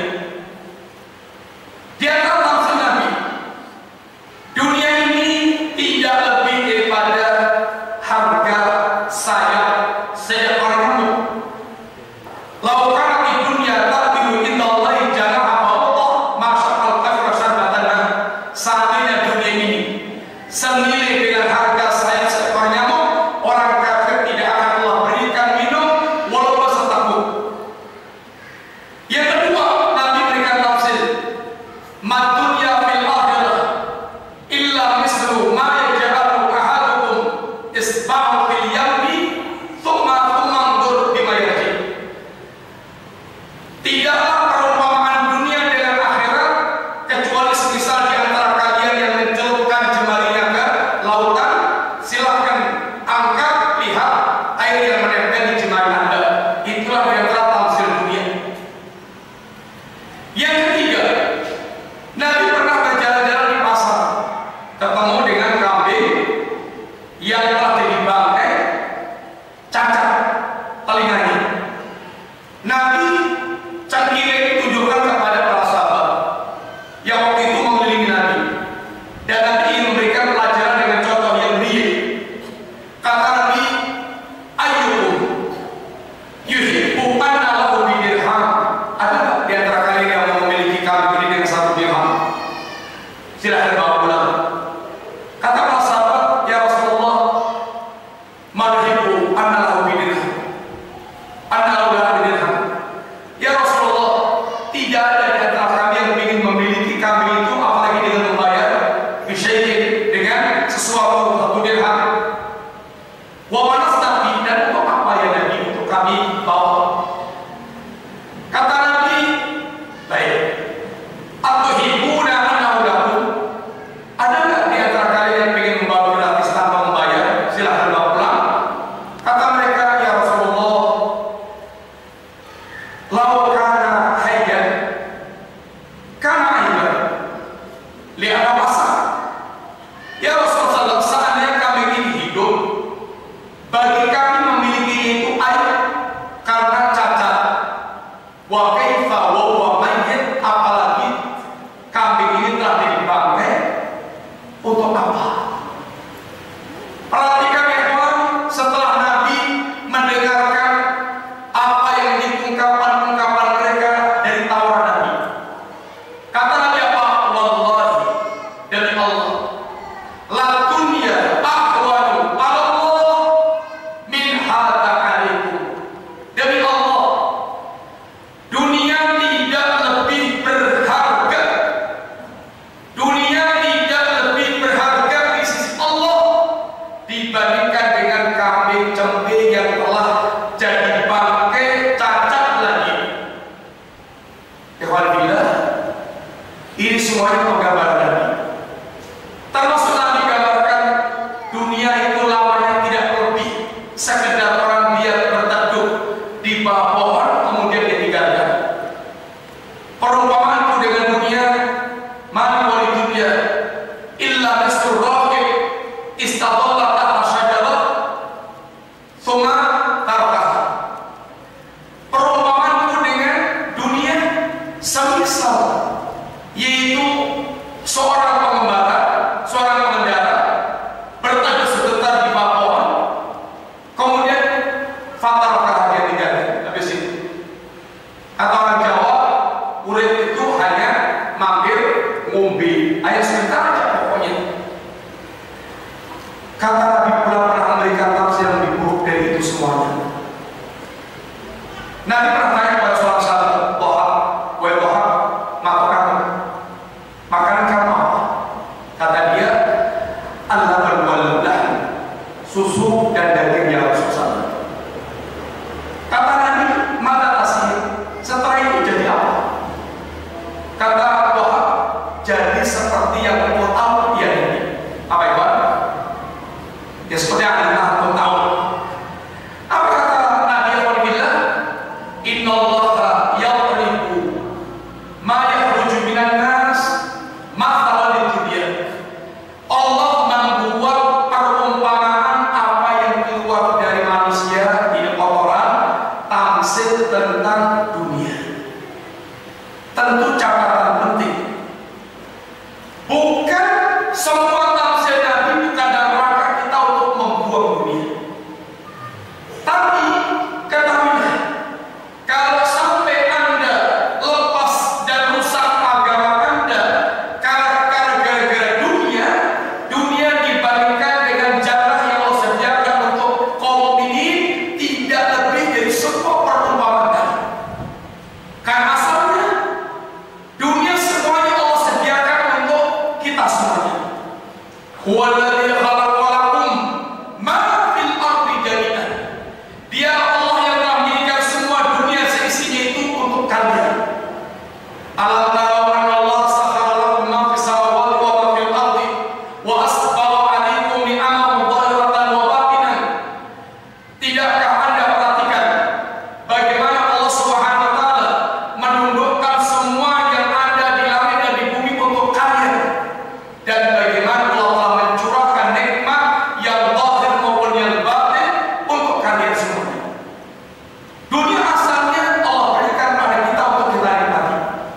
Di antara tamsil Nabi, dunia ini tidak lebih daripada harga sayap seekor nyamuk. Laukan di dunia tak dirugikan Allah jangan apa-apa masyarakat kafir. Seandainya dunia ini senilai dengan harga sayap seekor nyamuk, orang kafir tidak akan Allah berikan minum walaupun seteguk. Yang kedua, Nabi berikan tafsir, "Madunya fil akhirah illa mislu ma yaj'alu ahadukum isba'u fil yammi thumma anzur bima yarji." Tidaklah perumpamaan dunia dengan akhirat kecuali semisal di antara kalian yang mencelupkan jemarinya ke lautan. Silahkan angkat, lihat air yang menempel di jemari Anda. Itulah di antara tamsil dunia. Yang ketiga, Nabi pernah berjalan-jalan di pasar, ketemu dengan kambing yang telah jadi bangkai, cacat telinganya. Nabi cangkirnya ditunjukkan kepada para sahabat yang waktu itu mengelilingi Nabi, dan Nabi ingin memberikan pelajaran dengan contoh yang real. Kata Nabi, "Ayyukum yuhibbu anna lahu bidirham." Ada nggak di antara kalian yang mau memiliki kambing ini dengan 1 dirham? Silahkan bawa pulang. Kata para sahabat, "Ya Rasulullah, ma nuhibbu anna lahu bidirham." Anna lahu bidirham. Ya Rasulullah, tidak ada di antara kami yang ingin memiliki kambing itu, apalagi dengan membayar bisyai'in, dengan sesuatu 1 dirham. Wa manas Nabi, dan untuk apa ya Nabi untuk kami bawa? Kata Nabi, baik. Atuhibuna annahu lakum. Ada nggak di antara kalian yang ingin membawa gratis tanpa membayar? Silahkan bawa pulang. Kata mereka, ya Rasulullah, lau kana hayyan kana aiban li'ana masa. Ya Rasulullah, seandainya kami ini hidup, bagi kami memiliki itu aib karena cacat. Wa kaifa wa huwa mayyit, apalagi kambing ini telah jadi bangkai, untuk apa? Perhatikan ya kawan, setelah Nabi mendengarkan apa yang menjadi ungkapan mereka dari tawaran Nabi, kata Nabi apa? Wallahi, demi Allah, la dunya ahwanu ala Allah min hada alaikum. Demi Allah, dunia tidak lebih berharga. Dunia tidak lebih berharga di sisi Allah dibandingkan dengan kambing cembe yang telah jadi bangkai, cacat lagi. Alhamdulillah, ini semuanya penggambaran Nabi. Termasuk Nabi gambarkan saja. Huwallazi khalaqalakum ma fil ardi jami'an. Dia Allah yang telah menjadikan semua dunia seisinya itu untuk kalian. Alam tara anna Allah sakhkhara lakum ma fis samawati wa ma fil ardi wa asbagha 'alaikum ni'amahu dhahiratan wa batinan. Tidakkah Anda perhatikan bagaimana Allah Subhanahu wa taala menundukkan semua yang ada di langit dan di bumi untuk kalian, dan bagaimana Allah telah mencurahkan nikmat yang zahir maupun yang batin untuk kalian semua. Dunia asalnya Allah berikan pada kita untuk kita nikmati.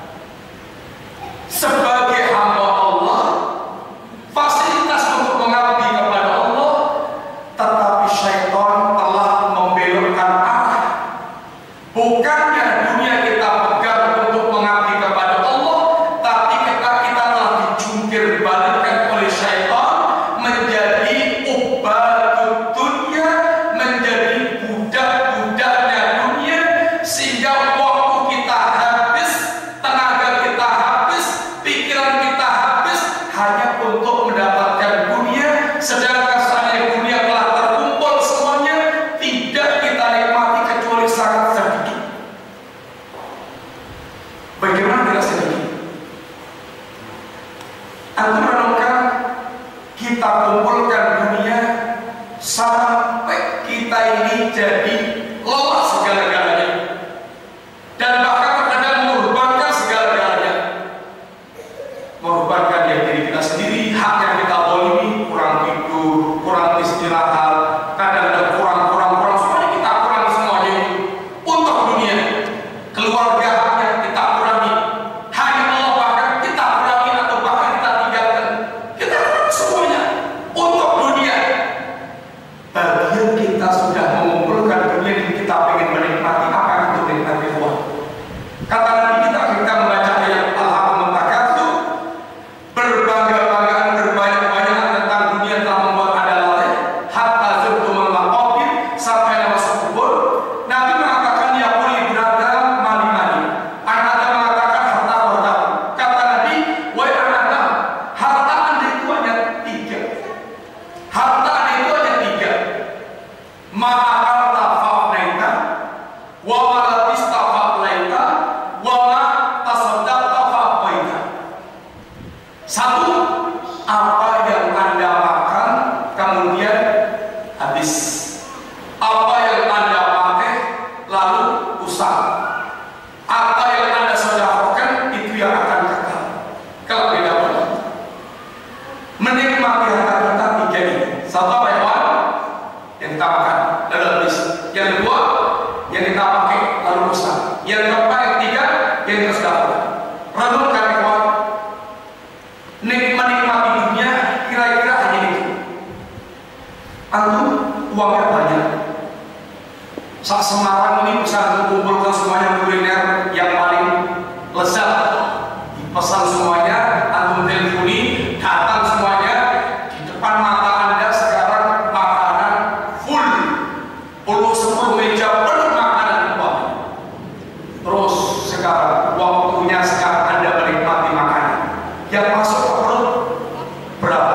Sebagai hamba Allah, fasilitas untuk mengabdi kepada Allah, tetapi syaitan telah membelokkan arah. Bukannya dunia kita pegang untuk mengabdi kepada Allah, tapi kita telah dijungkir balikkan oleh syaitan menjadi ubadud dunia, menjadi budak-budaknya dunia, sehingga waktu kita habis, tenaga kita habis, pikiran kita habis hanya untuk mendapatkan dunia, sedangkan seandainya dunia telah terkumpul semuanya, tidak kita nikmati kecuali sangat sedikit. Bagaimana tidak sedikit? Antum renungkan, kita kumpulkan dunia sampai kita ini jadi lelah segala-galanya, dan bahkan terkadang mengorbankan segala-galanya, mengorbankan diri kita sendiri, hak yang kita zalimi, kurang tidur, kurang istirahat, kadang ada kurang semuanya kita kurangi semuanya itu untuk dunia. Keluarga hanya kita kurangi, hanya Allah bahkan kita kurangi atau bahkan kita tinggalkan, kita kurangi semuanya untuk dunia. Bagian kita sudah mengumpulkan dunia dan kita ingin menikmati apa yang itu menikmati Allah. Kata Nabi kita membaca ayat Al-Haqqul Takatsur, berbangga-banggaan, berbanyak-banyakan tentang dunia telah membuat Anda lalai, hatta zurtumul maqabir, sampai Anda masuk kubur. Nabi mengatakan, ya qul ibn Adam mali. Anak Adam mengatakan harta. Kata Nabi, wahai anak Adam, harta Anda itu hanya 3. Harta Anda itu hanya 3. Ma'akalta fa'afnaita, wa ma'latista fa'aflaita, wa ma'tasaddaqta fa'afbaita. 1, apa yang Anda makan kemudian habis. Apa yang Anda pakai lalu usang. Apa yang Anda sedekahkan itu yang akan kekal. Kalau beda banget. Menikmati harta kita 3 ini. 1 apa yang yang kita makan lalu habis. Yang 2 yang kita pakai lalu usang. Yang keempat, yang 3 yang kita sedekahkan. Renungkan kawan, menikmati dunia kira-kira hanya itu. Antum uangnya banyak. Saat Semarang ini bisa kumpulkan semuanya kuliner yang paling lezat, dipesan semuanya, antum telponi, datang semuanya, di depan mata Anda sekarang makanan full, 10 meja penuh makanan umpamanya. Terus sekarang waktunya sekarang Anda menikmati makanan yang masuk ke perut berapa?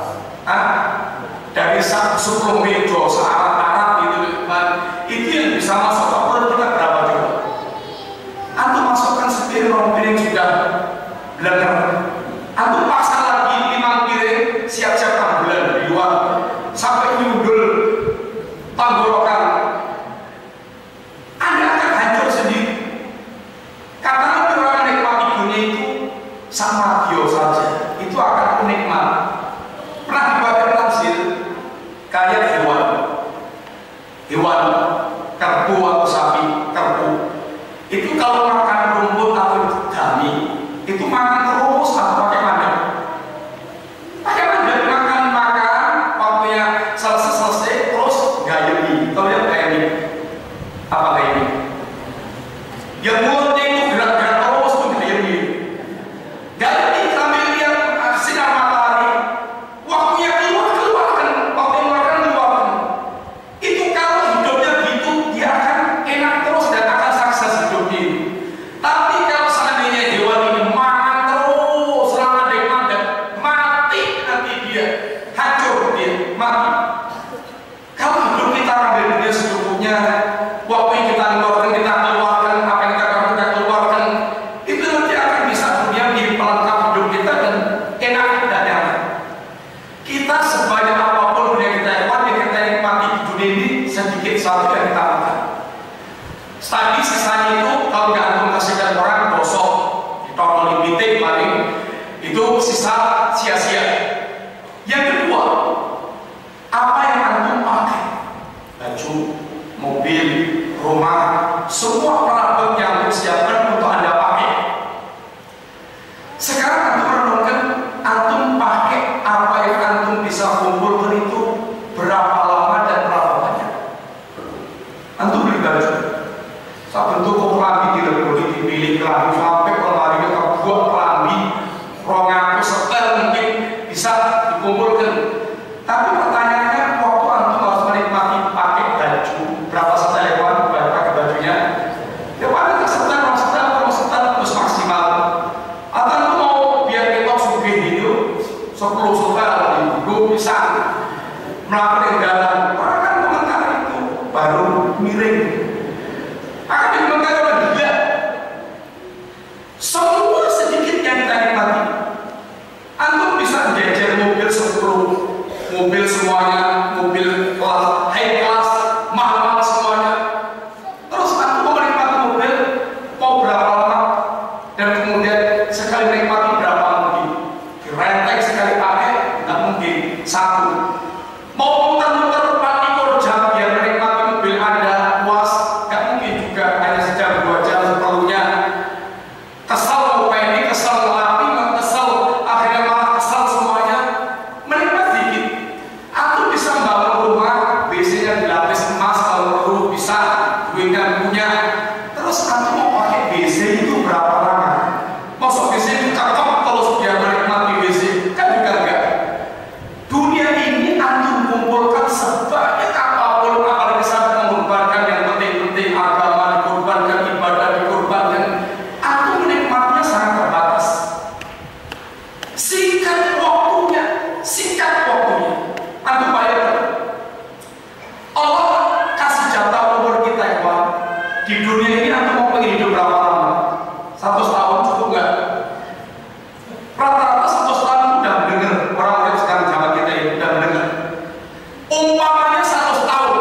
Dari 10 meja searat-arat itu yang bisa masuk ke perut kita berapa coba? Antum masukkan sepiring piring sudah belajar. Antum pasang lagi 5 piring siap-siap tambelan di luar sampai nyundul tenggorokan, Anda akan hancur sendiri. Karena orang menikmati dunia itu sama radio saja, itu akan nikmat. Pernah dibaca tafsir kayak hewan. dia, hancur dia, mati. Kalau hidup kita ada dunia secukupnya, waktu yang kita keluarkan, apa yang kita keluarkan, itu nanti akan bisa dunia menjadi pelengkap hidup kita dan enak dan nyaman. Kita sebanyak apapun dunia kita nikmati di dunia ini sedikit satu yang kita makan. Tadi sisanya itu kalau nggak antum kasihkan orang gosok, ditolong limiting paling itu sisa sia-sia. Yang kedua, apa yang antum pakai? Baju, mobil, rumah, semua perabot yang antum siapkan untuk anda pakai. Sekarang antum renungkan, antum pakai apa yang antum bisa kumpulkan itu berapa lama dan berapa banyak? Antum beli baju, saat bentuk kelambi dileburi, dipilih kelambi sampai kelambinya terbuat kelambi, rongaku setel mungkin bisa dikumpulkan. Tapi pertanyaannya, waktu antum harus menikmati pakai baju, berapa setel yang pakai bajunya? Ya paling setel terus maksimal. Atau antum mau biar kita sugih gitu, 10 setel dulu bisa melakukan jalan. Orang kan komentar itu baru miring. Akan dikomentari oleh dia. Semua sedikit yang kita nikmati. Antum bisa jajar mobil 10 mobil semuanya, mobil kelas high class, mahal semuanya. Terus antum mau menikmati mobil mau berapa lama? Dan kemudian sekali menikmati berapa mungkin? Direnteng sekali pakai nggak mungkin satu. Mau muter-muter 4 jam biar menikmati mobil anda puas, nggak mungkin juga hanya sejam 2 jam seperlunya. Kesal mau pendek, kesal mau api, kesal akhirnya malah kesal semuanya. Menikmati dikit. Aku bisa membangun rumah, WC-nya dilapis emas kalau perlu bisa, duitnya punya. Terus aku mau pakai WC itu berapa lama? Masuk WC itu cakep terus biar menikmati WC, kan juga enggak. Dunia ini antum kumpulkan sebanyak apapun, apalagi sampai mengorbankan yang penting-penting, agama dikorbankan, ibadah dikorbankan. Antum menikmatinya sangat terbatas. Singkat waktunya. Antum bayangkan, Allah kasih jatah umur kita ya Pak. Di dunia ini antum mau pengen hidup berapa lama? 100 tahun cukup nggak? Rata-rata 100 tahun udah mendengar, orang-orang sekarang zaman kita ini udah mendengar. Umpamanya 100 tahun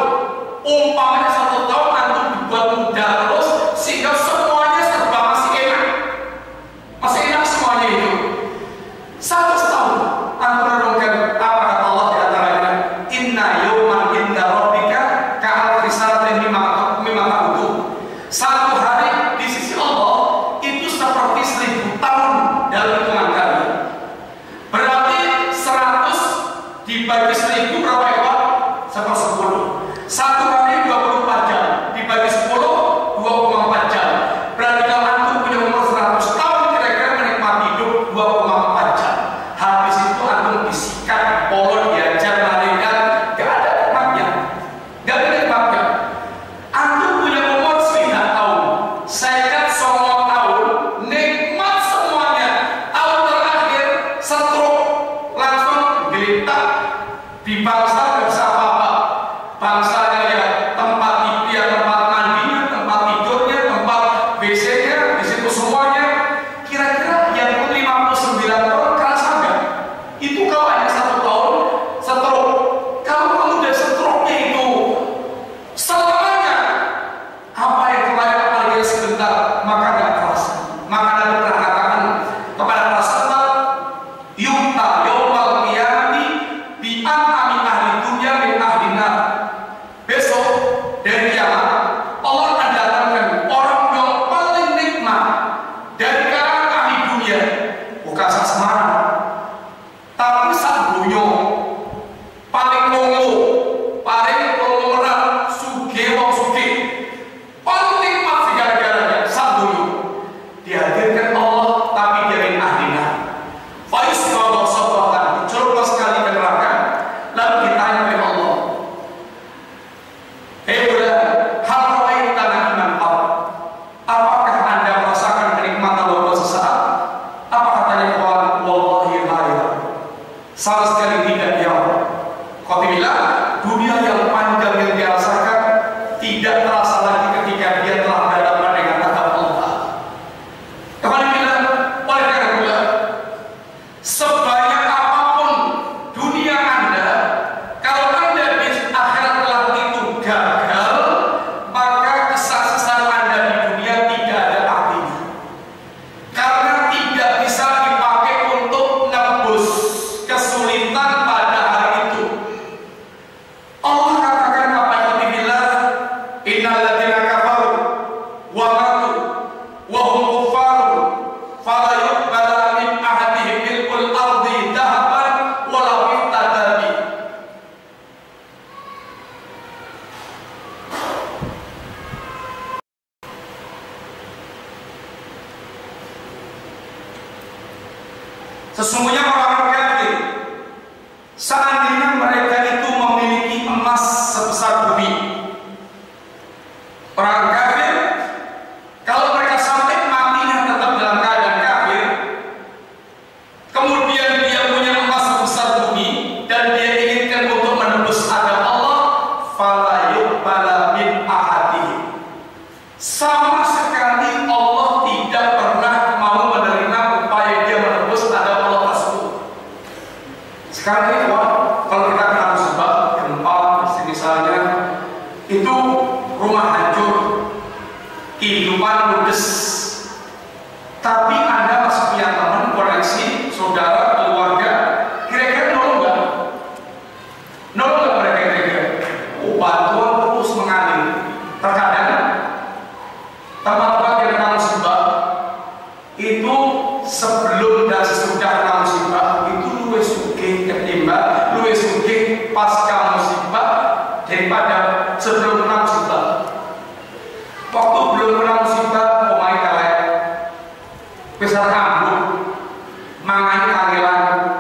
antum dibuat muda terus sehingga semuanya serba masih enak semuanya itu. 100 tahun antum renungkan apa kata Allah di antaranya, inna yawman inda rabbika ka'al risalatin mimma ta'udhu. Satu hari di sisi Allah itu seperti 1000 tahun dalam hitungan kalian. Berarti 100 dibagi 1000 berapa ya Pak? 1/10. Satu hari 24 jam dibagi 10 2,4 jam. Berarti kalau antum punya umur 100 tahun kira-kira menikmati hidup 2,4 jam. Habis itu antum disikat, polon, diajar, malaikat, gak ada nikmatnya. Antum punya umur 9 tahun, saya kan 9 tahun, nikmat semuanya. Tahun terakhir stroke, langsung geletak di bangsa gak bisa apa-apa. Bangsanya ya tempat tempat mandinya, tempat tidurnya, tempat WC-nya, di situ semuanya. Kira-kira yang 59 tahun kerasa nggak? Itu kalau hanya 1 tahun stroke. Kalau kamu udah stroke-nya itu selamanya, apa yang kemarin paling sebentar maka nggak kerasa. Maka Nabi pernah katakan kepada para sahabat, yumta yawmal qiyamati bi an'ami ahli dunya min ahli nar. Besok dari kiamat Allah akan datangkan orang yang paling nikmat dari kalangan ahli dunia, bukan sak Semarang tapi sak dunia. sama sekali tidak dia. Qatibillah, dunia yang panjang yang dia rasakan tidak terasa lagi ketika dia telah berhadapan dengan azab Allah. Qatibillah, oleh karena itu sebanyak apapun dunia Anda, kalau Anda di akhirat kelak itu gagal, maka kesuksesan Anda di dunia tidak ada artinya, karena tidak bisa dipakai untuk nebus kesulitan pada hari itu. Allah katakan apa yang dibilang, innal ladzina kafaru wa matu wa hum kuffarun fala yuqbala min ahadihim milkul ardi dhahaban walau iftada bi. Sesungguhnya orang kafir, seandainya mereka itu memiliki emas sebesar bumi, orang kafir, kalau mereka sampai matinya tetap dalam keadaan kafir, kemudian dia punya emas sebesar bumi dan dia inginkan untuk menembus azab Allah, fala yuqbala min ahadihim. Sama sekali Allah tidak pernah mau menerima upaya dia menembus azab Allah tersebut. Sekarang ini kalau kita kena musibah, gempa, misalnya, itu rumah hancur, kehidupan ludes, tapi Anda masih punya teman, koneksi, saudara, keluarga, kira-kira nolong nggak? Nolong nggak mereka kira-kira? Bantuan terus mengalir. Terkadang teman-teman yang kena musibah itu sebelum dan sesudah kena musibah itu luwes sugih ketimbang luwes sugih pasca musibah daripada sebelum kena musibah. Waktu belum kena musibah pemain kelek besar kambuh mangan kangelan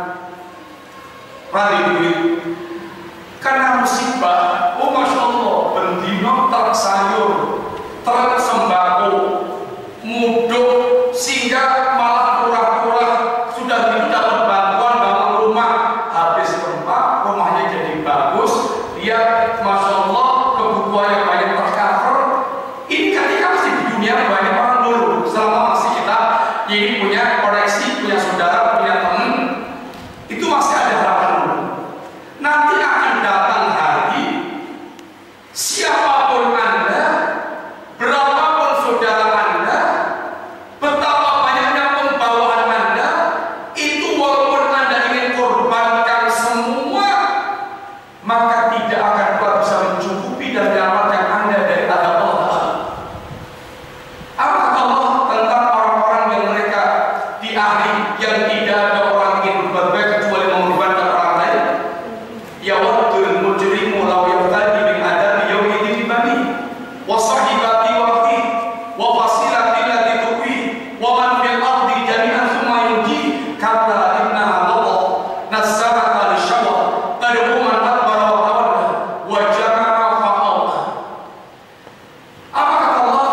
rali duit. Karena musibah, oh masya Allah, bendino tersayur, tersembako, muduk, sehingga malah pura-pura sudah gitu dapat bantuan bangun rumah, habis gempa rumahnya jadi bagus, dia masya Allah kebutuhannya banyak tercover. Ini ketika masih di dunia banyak orang dulu, selama masih kita ini punya koneksi, punya saudara, punya teman, itu masih ada harapan dulu. Nanti akan datang hari siapapun Anda, berapapun saudara Anda, betapa banyaknya pembawaan Anda, itu walaupun Anda ingin korbankan semua, maka tidak akan kuat bisa mencukupi dan menyelamatkan Anda dari azab Allah. Apa kata Allah tentang orang-orang yang mereka di akhir yang tidak ada orang ingin berbuat baik kecuali mengorbankan orang lain? Yawaddul mujrimu law yaftadi min adabi yawmin bi bani wa sahibati wa akhi wa fasilati allati tuwi wa man fil ardi jami'an thumma yunji kalla innaha Allah nasabata lishawa tad'u man adbara wa tawalla wa jama'a fa'awla. Apa kata Allah?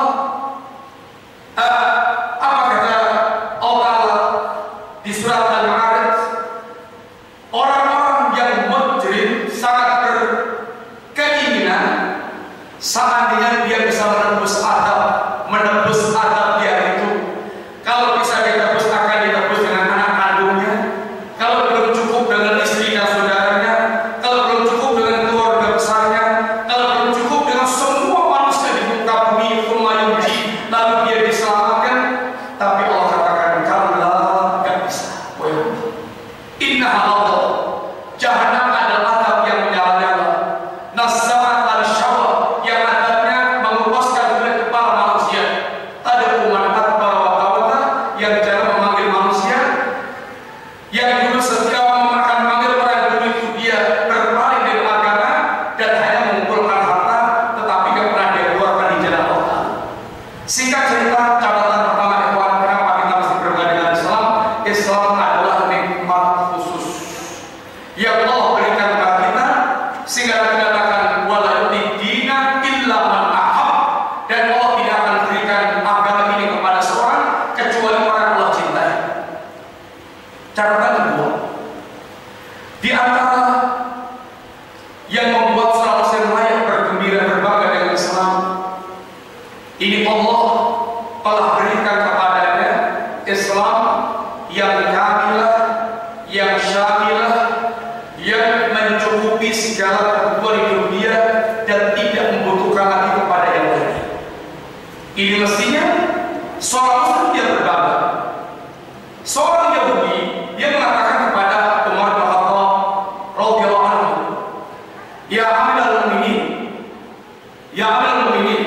Apa kata Allah di surat Al-Ma'arij? Orang-orang yang mujrim sangat berkeinginan seandainya dia bisa menebus adab dia itu. Kalau bisa ditebus akan ditebus dengan anak kandungnya. Kalau belum cukup dengan istri dan saudaranya, kalau belum cukup dengan keluarga besarnya, kalau belum cukup dengan semua manusia di muka bumi, umayuji, lalu dia diselamatkan. Tapi Allah katakan kalla gak bisa. Inna Allah Jahannam adalah azab yang menyala-nyala. Nasamat al-syawa yang adabnya mengupaskan kulit kepala manusia. Ada umat akbar wa tawata yang cara memanggil manusia, yang dulu setia memanggil orang dulu itu dia berpaling dari agama dan hanya mengumpulkan harta, tetapi tidak pernah dia keluarkan di jalan Allah. Singkat cerita, catatan pertama ikhwan, kenapa kita masih berbeda dengan Islam? Islam adalah nikmat khusus yang Allah berikan kepada kita, sehingga dikatakan wala yu'dina illa man ahab, dan Allah tidak akan berikan agama ini kepada seorang kecuali orang Allah cintai. Catatan kedua, Di antara yang membuat saudara sekalian layak bergembira berbangga dengan Islam, ini Allah telah berikan kepadanya Islam yang kamilah, yang syamilah, yang mencukupi segala kebutuhan hidup dia dan tidak membutuhkan lagi kepada yang lain. Ini mestinya seorang Muslim dia berbangga. Seorang Yahudi dia mengatakan kepada Umar bin Khattab radhiyallahu anhu, "Ya Amirul Mukminin, ya Amirul Mukminin,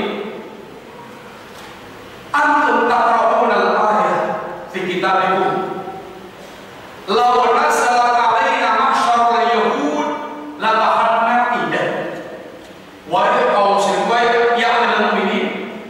antum taqra'una al-ayah fi kitabikum. Law nazala 'alaina ma'syar al-yahud la taharna idah." Wahai kaum muslim, ya Amirul Mukminin,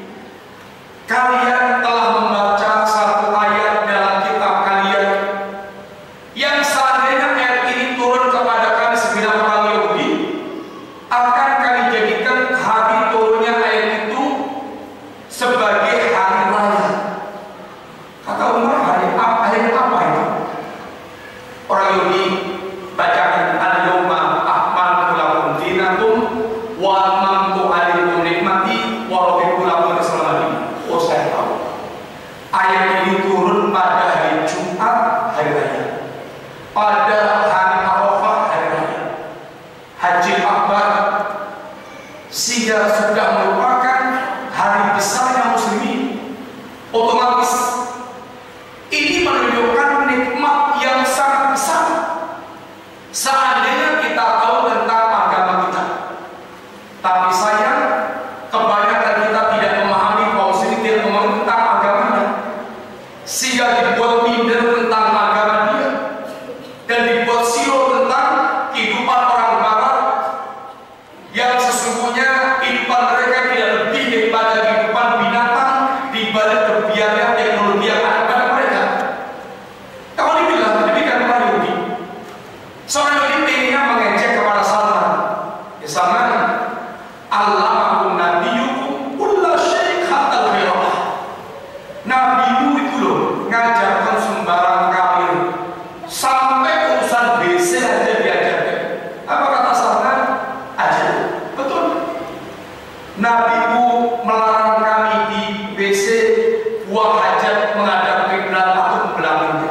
kalian telah membaca satu ayat dalam kitab kalian yang seandainya ayat ini turun kepada kami segenap orang Yahudi, akan kami jadikan hari turunnya ayat itu sebagai hari raya. Kata Umar, hari apa itu? Orang Yahudi bacakan al-yawma akmaltu lakum dinakum wa atmamtu alaikum nikmati wa raditu lakum al-Islam dinan. Oh, saya tahu. Ayat ini turun pada hari Jumat, hari raya. Pada hari Arafah, hari raya. Haji Akbar, sehingga sudah merupakan hari besarnya muslimin. Otomatis ini menunjukkan nikmat yang sangat besar. Seandainya kita tahu tentang agama kita, tapi sayang kebanyakan kita tidak memahami, kaum muslimin tidak memahami tentang agamanya, sehingga dibuat minder tentang agama dia dan dibuat silau tentang kehidupan orang barat yang sesungguhnya kehidupan mereka tidak lebih daripada kehidupan binatang di balik kebiayaan teknologi yang ada pada mereka. Kalau dibilang demikian orang Yahudi, seorang Yahudi pengennya mengejek kepada Salman. Ya Salman, Allahumma nabiyukum kulla syai' hatta al-khairat. Nabimu itu loh ngajarkan sembarang kafir, sampai urusan BC aja diajarkan. Apa kata Salman? Ajar. Betul. Nabimu melarang kami di WC buang hajat menghadap kiblat atau membelakangnya.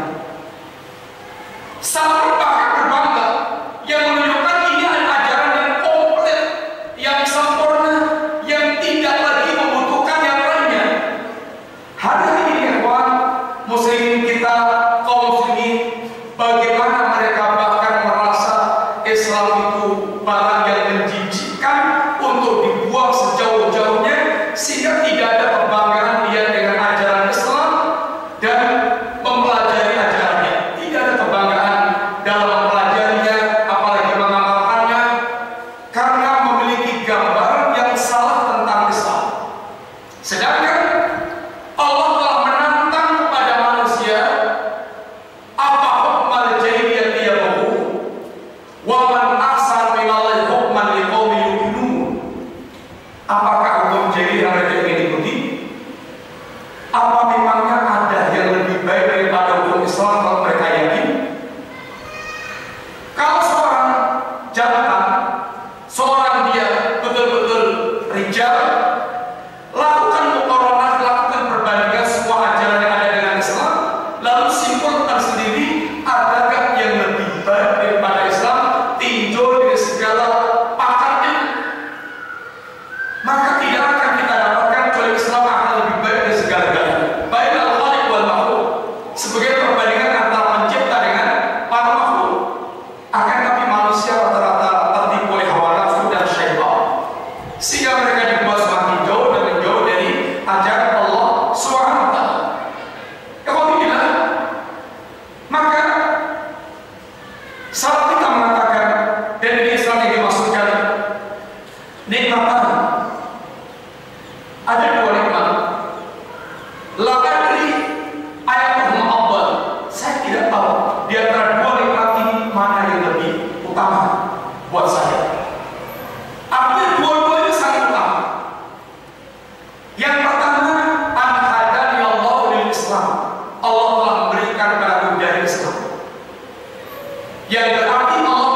Sampai bahkan berbangga yang menunjukkan ini adalah ajaran yang komplit, yang sempurna, yang tidak lagi membutuhkan yang lainnya. Hari ini kawan muslimin kita, kaum muslimin, bagaimana mereka bahkan merasa Islam itu barang yang menjijikkan untuk dibuang sejauh-jauhnya, sehingga tidak ada kebanggaan dia dengan ajaran Islam dan mempelajari ajarannya. Tidak ada kebanggaan dalam mempelajarinya, apalagi mengamalkannya, karena memiliki gambaran yang salah tentang Islam. Sedangkan Allah telah menantang kepada manusia, apa hukmal jahiliyah yabghu wa man ahsanu minallahi hukman liqaumin yuqinun. Apakah hukum jahiliyah mereka ingin ikuti? Apa memangnya ada yang lebih baik daripada hukum Islam kalau mereka yakin? Kalau seorang jantan, seorang dia betul-betul rijal, lakukan muqaranah, lakukan perbandingan semua ajaran yang ada dengan Islam, lalu simpulkan sendiri adakah yang lebih baik daripada Islam, tinjau dari segala pakatnya. Maka tidak akan kita dapatkan kecuali Islam akan lebih baik dari segala-galanya, baik al-khaliq wal makhluk, sebagai perbandingan antara pencipta dengan para makhluk. Akan tapi manusia rata-rata tertipu oleh hawa nafsu dan syaitan, sehingga mereka dibuat semakin jauh dan menjauh dari ajaran Allah Subhanahu wa taala. Kalau tidak, maka saat kita mengatakan, dan ini Islam yang dimaksudkan nikmatan, ada dua nikmat. La adri ayatuhum afdal. Saya tidak tahu di antara dua nikmat ini mana yang lebih utama buat saya. Artinya dua-duanya sangat utama. Yang pertama, an hadani Allah lil Islam. Allah telah memberikan kepada dari Islam. Yang berarti Allah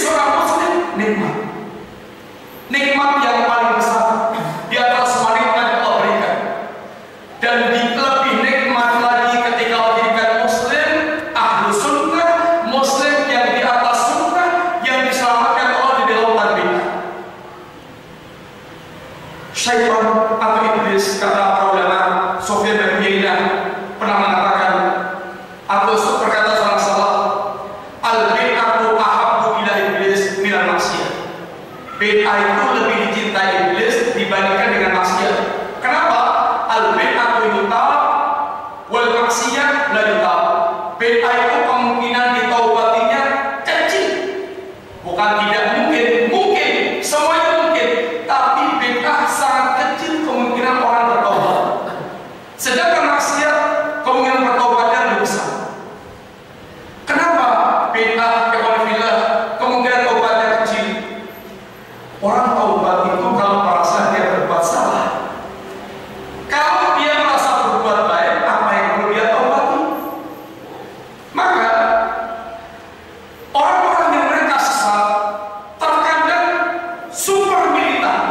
seorang muslim nikmat. Nikmat yang paling besar di atas semua nikmat yang Allah berikan. Dan lebih nikmat lagi ketika Allah jadikan muslim ahlu sunnah, muslim yang di atas sunnah, yang diselamatkan Allah dari lautan bid'ah. Syaitan atau iblis, kata para ulama, Sufyan bin Uyainah pernah mengatakan, atau berkata salah salah, al-bid'atu ahabbu ila iblis minal maksiyah. Bid'ah itu lebih dicintai iblis dibandingkan dengan maksiat. Kenapa? Al-bid'atu yutab wal maksiyah la yutab. Bid'ah itu kemungkinan ditaubatinya kecil. Bukan tidak mungkin, mungkin, semuanya mungkin. Tapi bid'ah sangat kecil kemungkinan orang bertaubat. Sedangkan maksiat kemungkinan bertaubatnya lebih besar. Kenapa bid'ah kemungkinan taubatnya kecil? Orang taubat itu kalau merasa dia berbuat salah. Kalau dia merasa berbuat baik, apa yang perlu dia taubati? Maka orang-orang yang mereka sesat terkadang super militan,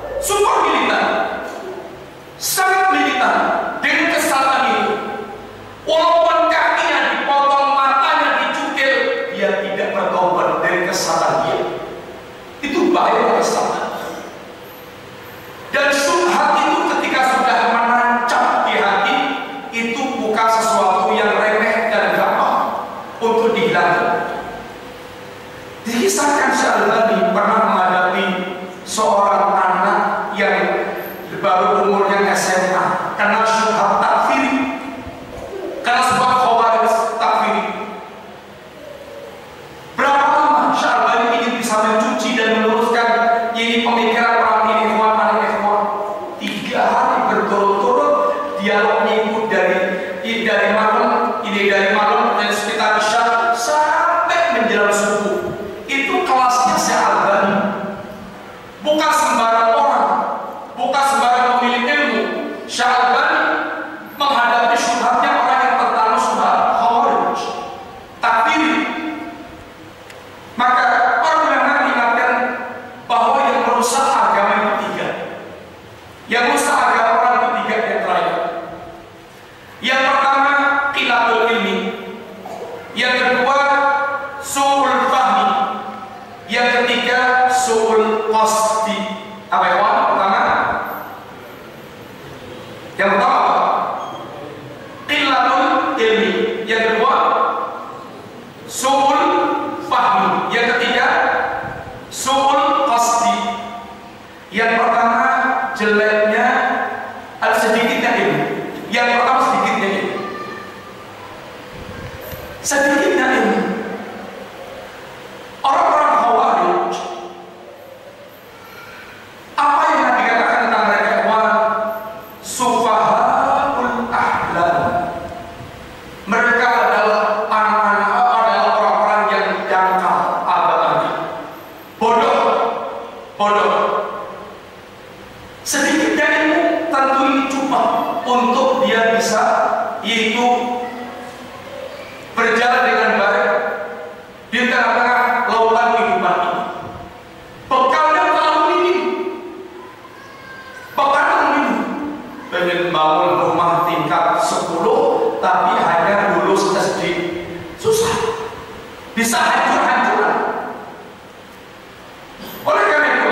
sangat militan dengan kesalahan itu. Walaupun kakinya dipotong, matanya dicukil, dia tidak bertobat dari kesalahan dia. Itu bahaya kesalahan. Dan syubhat itu ketika sudah menancap di hati, itu bukan sesuatu yang remeh dan gampang untuk dihilangkan. Dikisahkan Syalbani pernah menghadapi seorang anak yang baru umurnya SMA karena syubhat takfiri, karena sebab khawarij takfiri. Berapa lama Syalbani ingin bisa mencuci dan meluruskan ini pemikiran orang ini, anak ikhwan? 3 hari berturut-turut dialognya itu dari malam dan sekitar isya sampai menjelang subuh. Itu kelasnya Syalbani. Bukan sembarang orang, bukan sembarang pemilik ilmu. Syalbani menghadapi syubhatnya orang yang tertanam syubhat khawarij takfiri. Maka orang ulama ingatkan bahwa yang merusak agama itu 3. Yang merusak agama orang itu 3 yang terakhir. Yang pertama qillatul ilmi, yang kedua su'ul fahmi, yang ketiga su'ul qasdi. Apa yang pertama? Yang pertama apa? Qillatul ilmi, yang kedua su'ul fahmi, yang ketiga su'ul qasdi. Yang pertama jeleknya sedikitnya ilmu. Yang pertama sedikitnya ilmu. Sedikitnya ilmu. Orang-orang khawarij, apa yang Nabi katakan tentang mereka? Sufahaul ahlam. Mereka adalah orang-orang yang dangkal abadi, bodoh. Sedikitnya ilmu tentu ini cuma untuk dia bisa itu berjalan dengan baik di tengah-tengah lautan kehidupan ini. Bekalnya terlalu minim. Pengen bangun rumah tingkat 10 tapi hanya lulus SD, susah. Bisa hancur-hancuran. Oleh karena itu,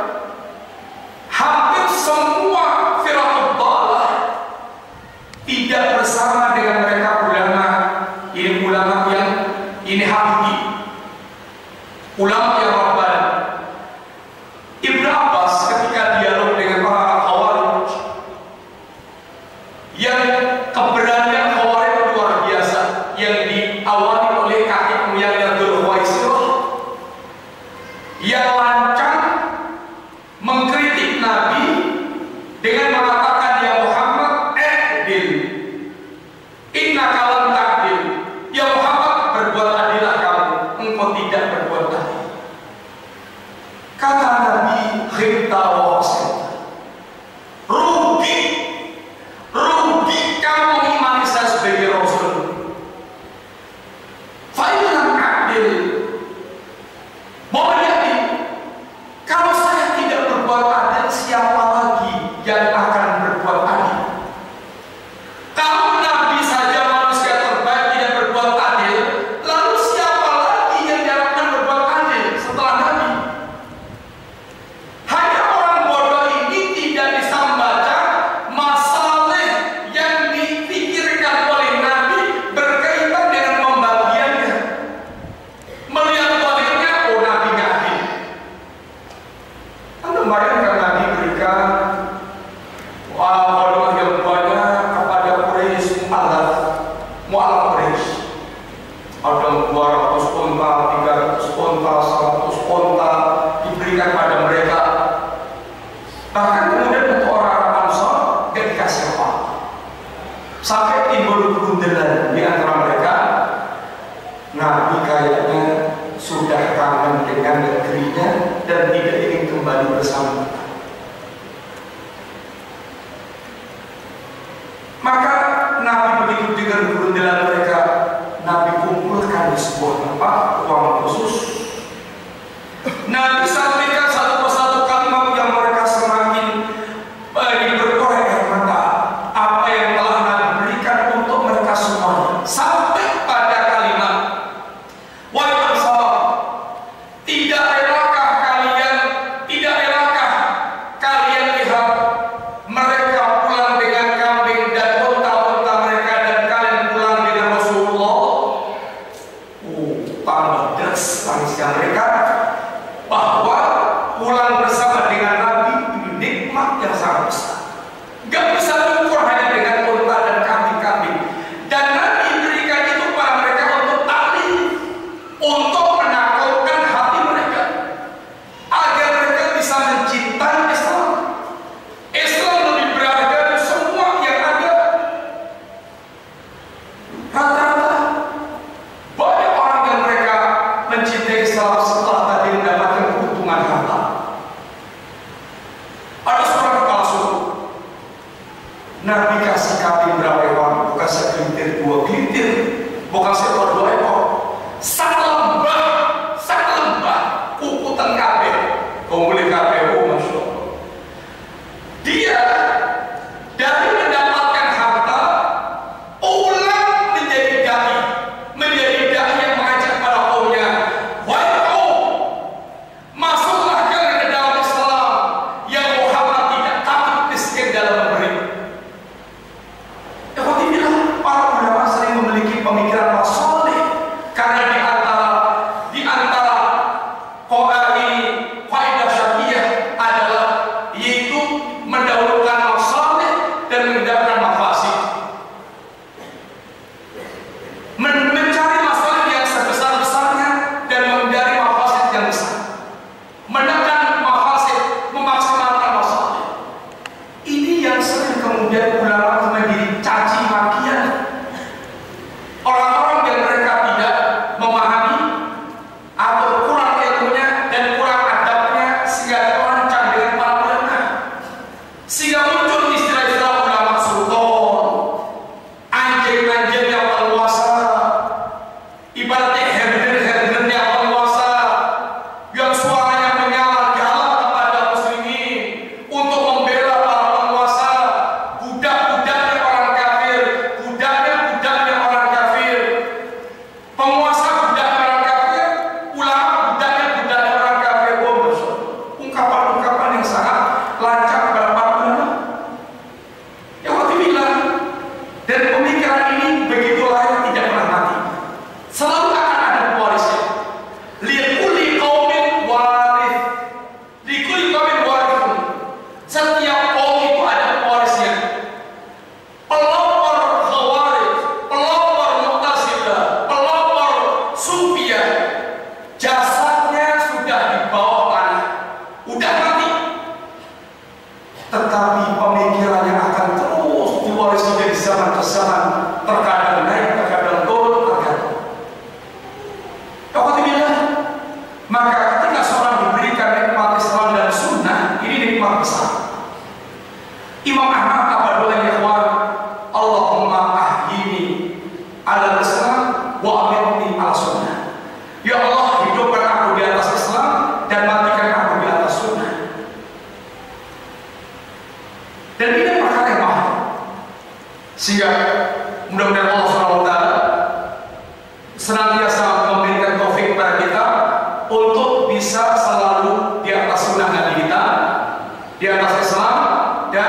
hampir semua firaqah dhalah tidak bersama dengan mereka ulama yang ini hakiki, ulama yang rabbani. Ibnu Abbas ketika dialog dengan para khawarij, yang keberanian khawarij luar biasa, yang diawali oleh kakek moyangnya Dzul Khuwaisirah, yang lancang mengkritik Nabi dengan mengatakan, ya Muhammad, i'dil, innaka lam ta'dil. Ya Muhammad, berbuat adillah kamu, engkau tidak berbuat adil. Kata Nabi, khibta wa khasir, kembali bersama. Maka Nabi begitu dengar gerundilan mereka, Nabi kumpulkan di sebuah tempat, ruang khusus. Nabi sampaikan satu persatu kalimat yang mereka semakin berkorek air mata. Apa yang telah Nabi berikan untuk mereka semuanya, sampai pada kalimat, wahai Ansar, tidak relakah kalian lihat mereka pulang dengan kambing dan unta-unta mereka, dan kalian pulang dengan Rasulullah. Tambah deras tangisnya mereka bahwa pulang bersama dengan Nabi ini nikmat yang sangat besar. Gak bisa diukur hanya dengan unta dan kambing-kambing. Dan Nabi berikan itu pada mereka untuk taklim, untuk menakutkan hati mereka, agar mereka bisa mencintai Islam. Islam lebih berharga dari semua yang ada. Rata-rata banyak orang yang mereka mencintai Islam setelah tadi mendapatkan keuntungan harta. Ada seorang kepala suku, Nabi kasih kambing berapa ekor? Bukan segelintir, 2 gelintir, bukan seekor 2 ekor. Sangat lembah, kukutan kabeh. Kau boleh kabeh, Masya Allah. Dia dari mendapatkan harta, ulang menjadi dai yang mengajak para kaumnya, wahai kaum, masuklah kalian ke dalam Islam yang Muhammad tidak takut miskin dalam memberi. Para ulama sering memiliki pemikiran soleh, karena di antara kaidah syariah adalah yaitu mendahulukan masalih dan menghindari mafasid. Mencari masalah yang sebesar-besarnya dan menghindari mafasid yang besar. Menekan mafasid, memaksimalkan masalah. Ini yang sering kemudian ulama menjadi caci makian. Orang-orang yang mereka tidak memahami atau kurang ilmunya dan kurang adabnya, sehingga terancam dengan para ulama, sehingga muncul istilah-istilah ulama sultan, anjing-anjing yang penguasa, ibaratnya herder yang penguasa, yang suaranya menyala galak kepada muslimin untuk membela para penguasa, budak-budaknya orang kafir, budaknya orang kafir, penguasa budaknya orang kafir, ulama budaknya orang kafir. Ungkapan-ungkapan yang sangat lancang pada para ulama. Ya Allah, dan pemikiran ini begitu lahir tidak pernah mati. Selalu akan ada pewarisnya. Likulli qaumin warith. Setiap kaum itu ada pewarisnya. Pelopor Khawarij, pelopor Mu'tazilah, pelopor Sufiyah, jasadnya sudah di bawah tanah, udah mati. Tetapi pemikirannya akan terus diwarisi dari zaman ke zaman, terkadang naik, terkadang turun, terkadang. Alhamdulillah. Maka ketika seorang diberikan nikmat Islam dan Sunnah, ini nikmat besar. Imam Ahmad apa doanya, ikhwan? Allahumma ahyini ala Islam wa amitni ala Sunnah. Ya Allah, hidupkan aku di atas Islam dan matikan aku di atas Sunnah. Dan ini perkara yang mahal, sehingga mudah-mudahan Allah SWT senantiasa memberikan taufik kepada kita untuk bisa selalu di atas sunnah Nabi kita, di atas Islam, dan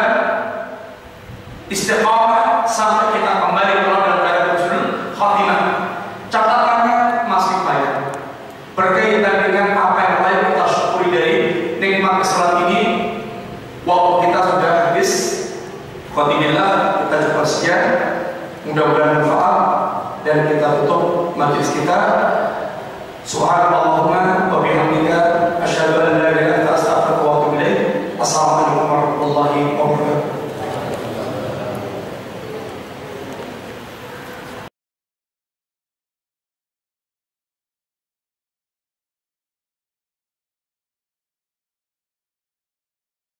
istiqamah sampai kita kembali keluar dalam keadaan husnul khatimah. Catatannya masih banyak berkaitan dengan apa yang lain kita syukuri dari nikmat Islam ini. Waktu kita sudah habis. Alhamdulillah, kita cukup sekian. Mudah-mudahan bermanfaat dan kita tutup majelis kita. Subhanallahumma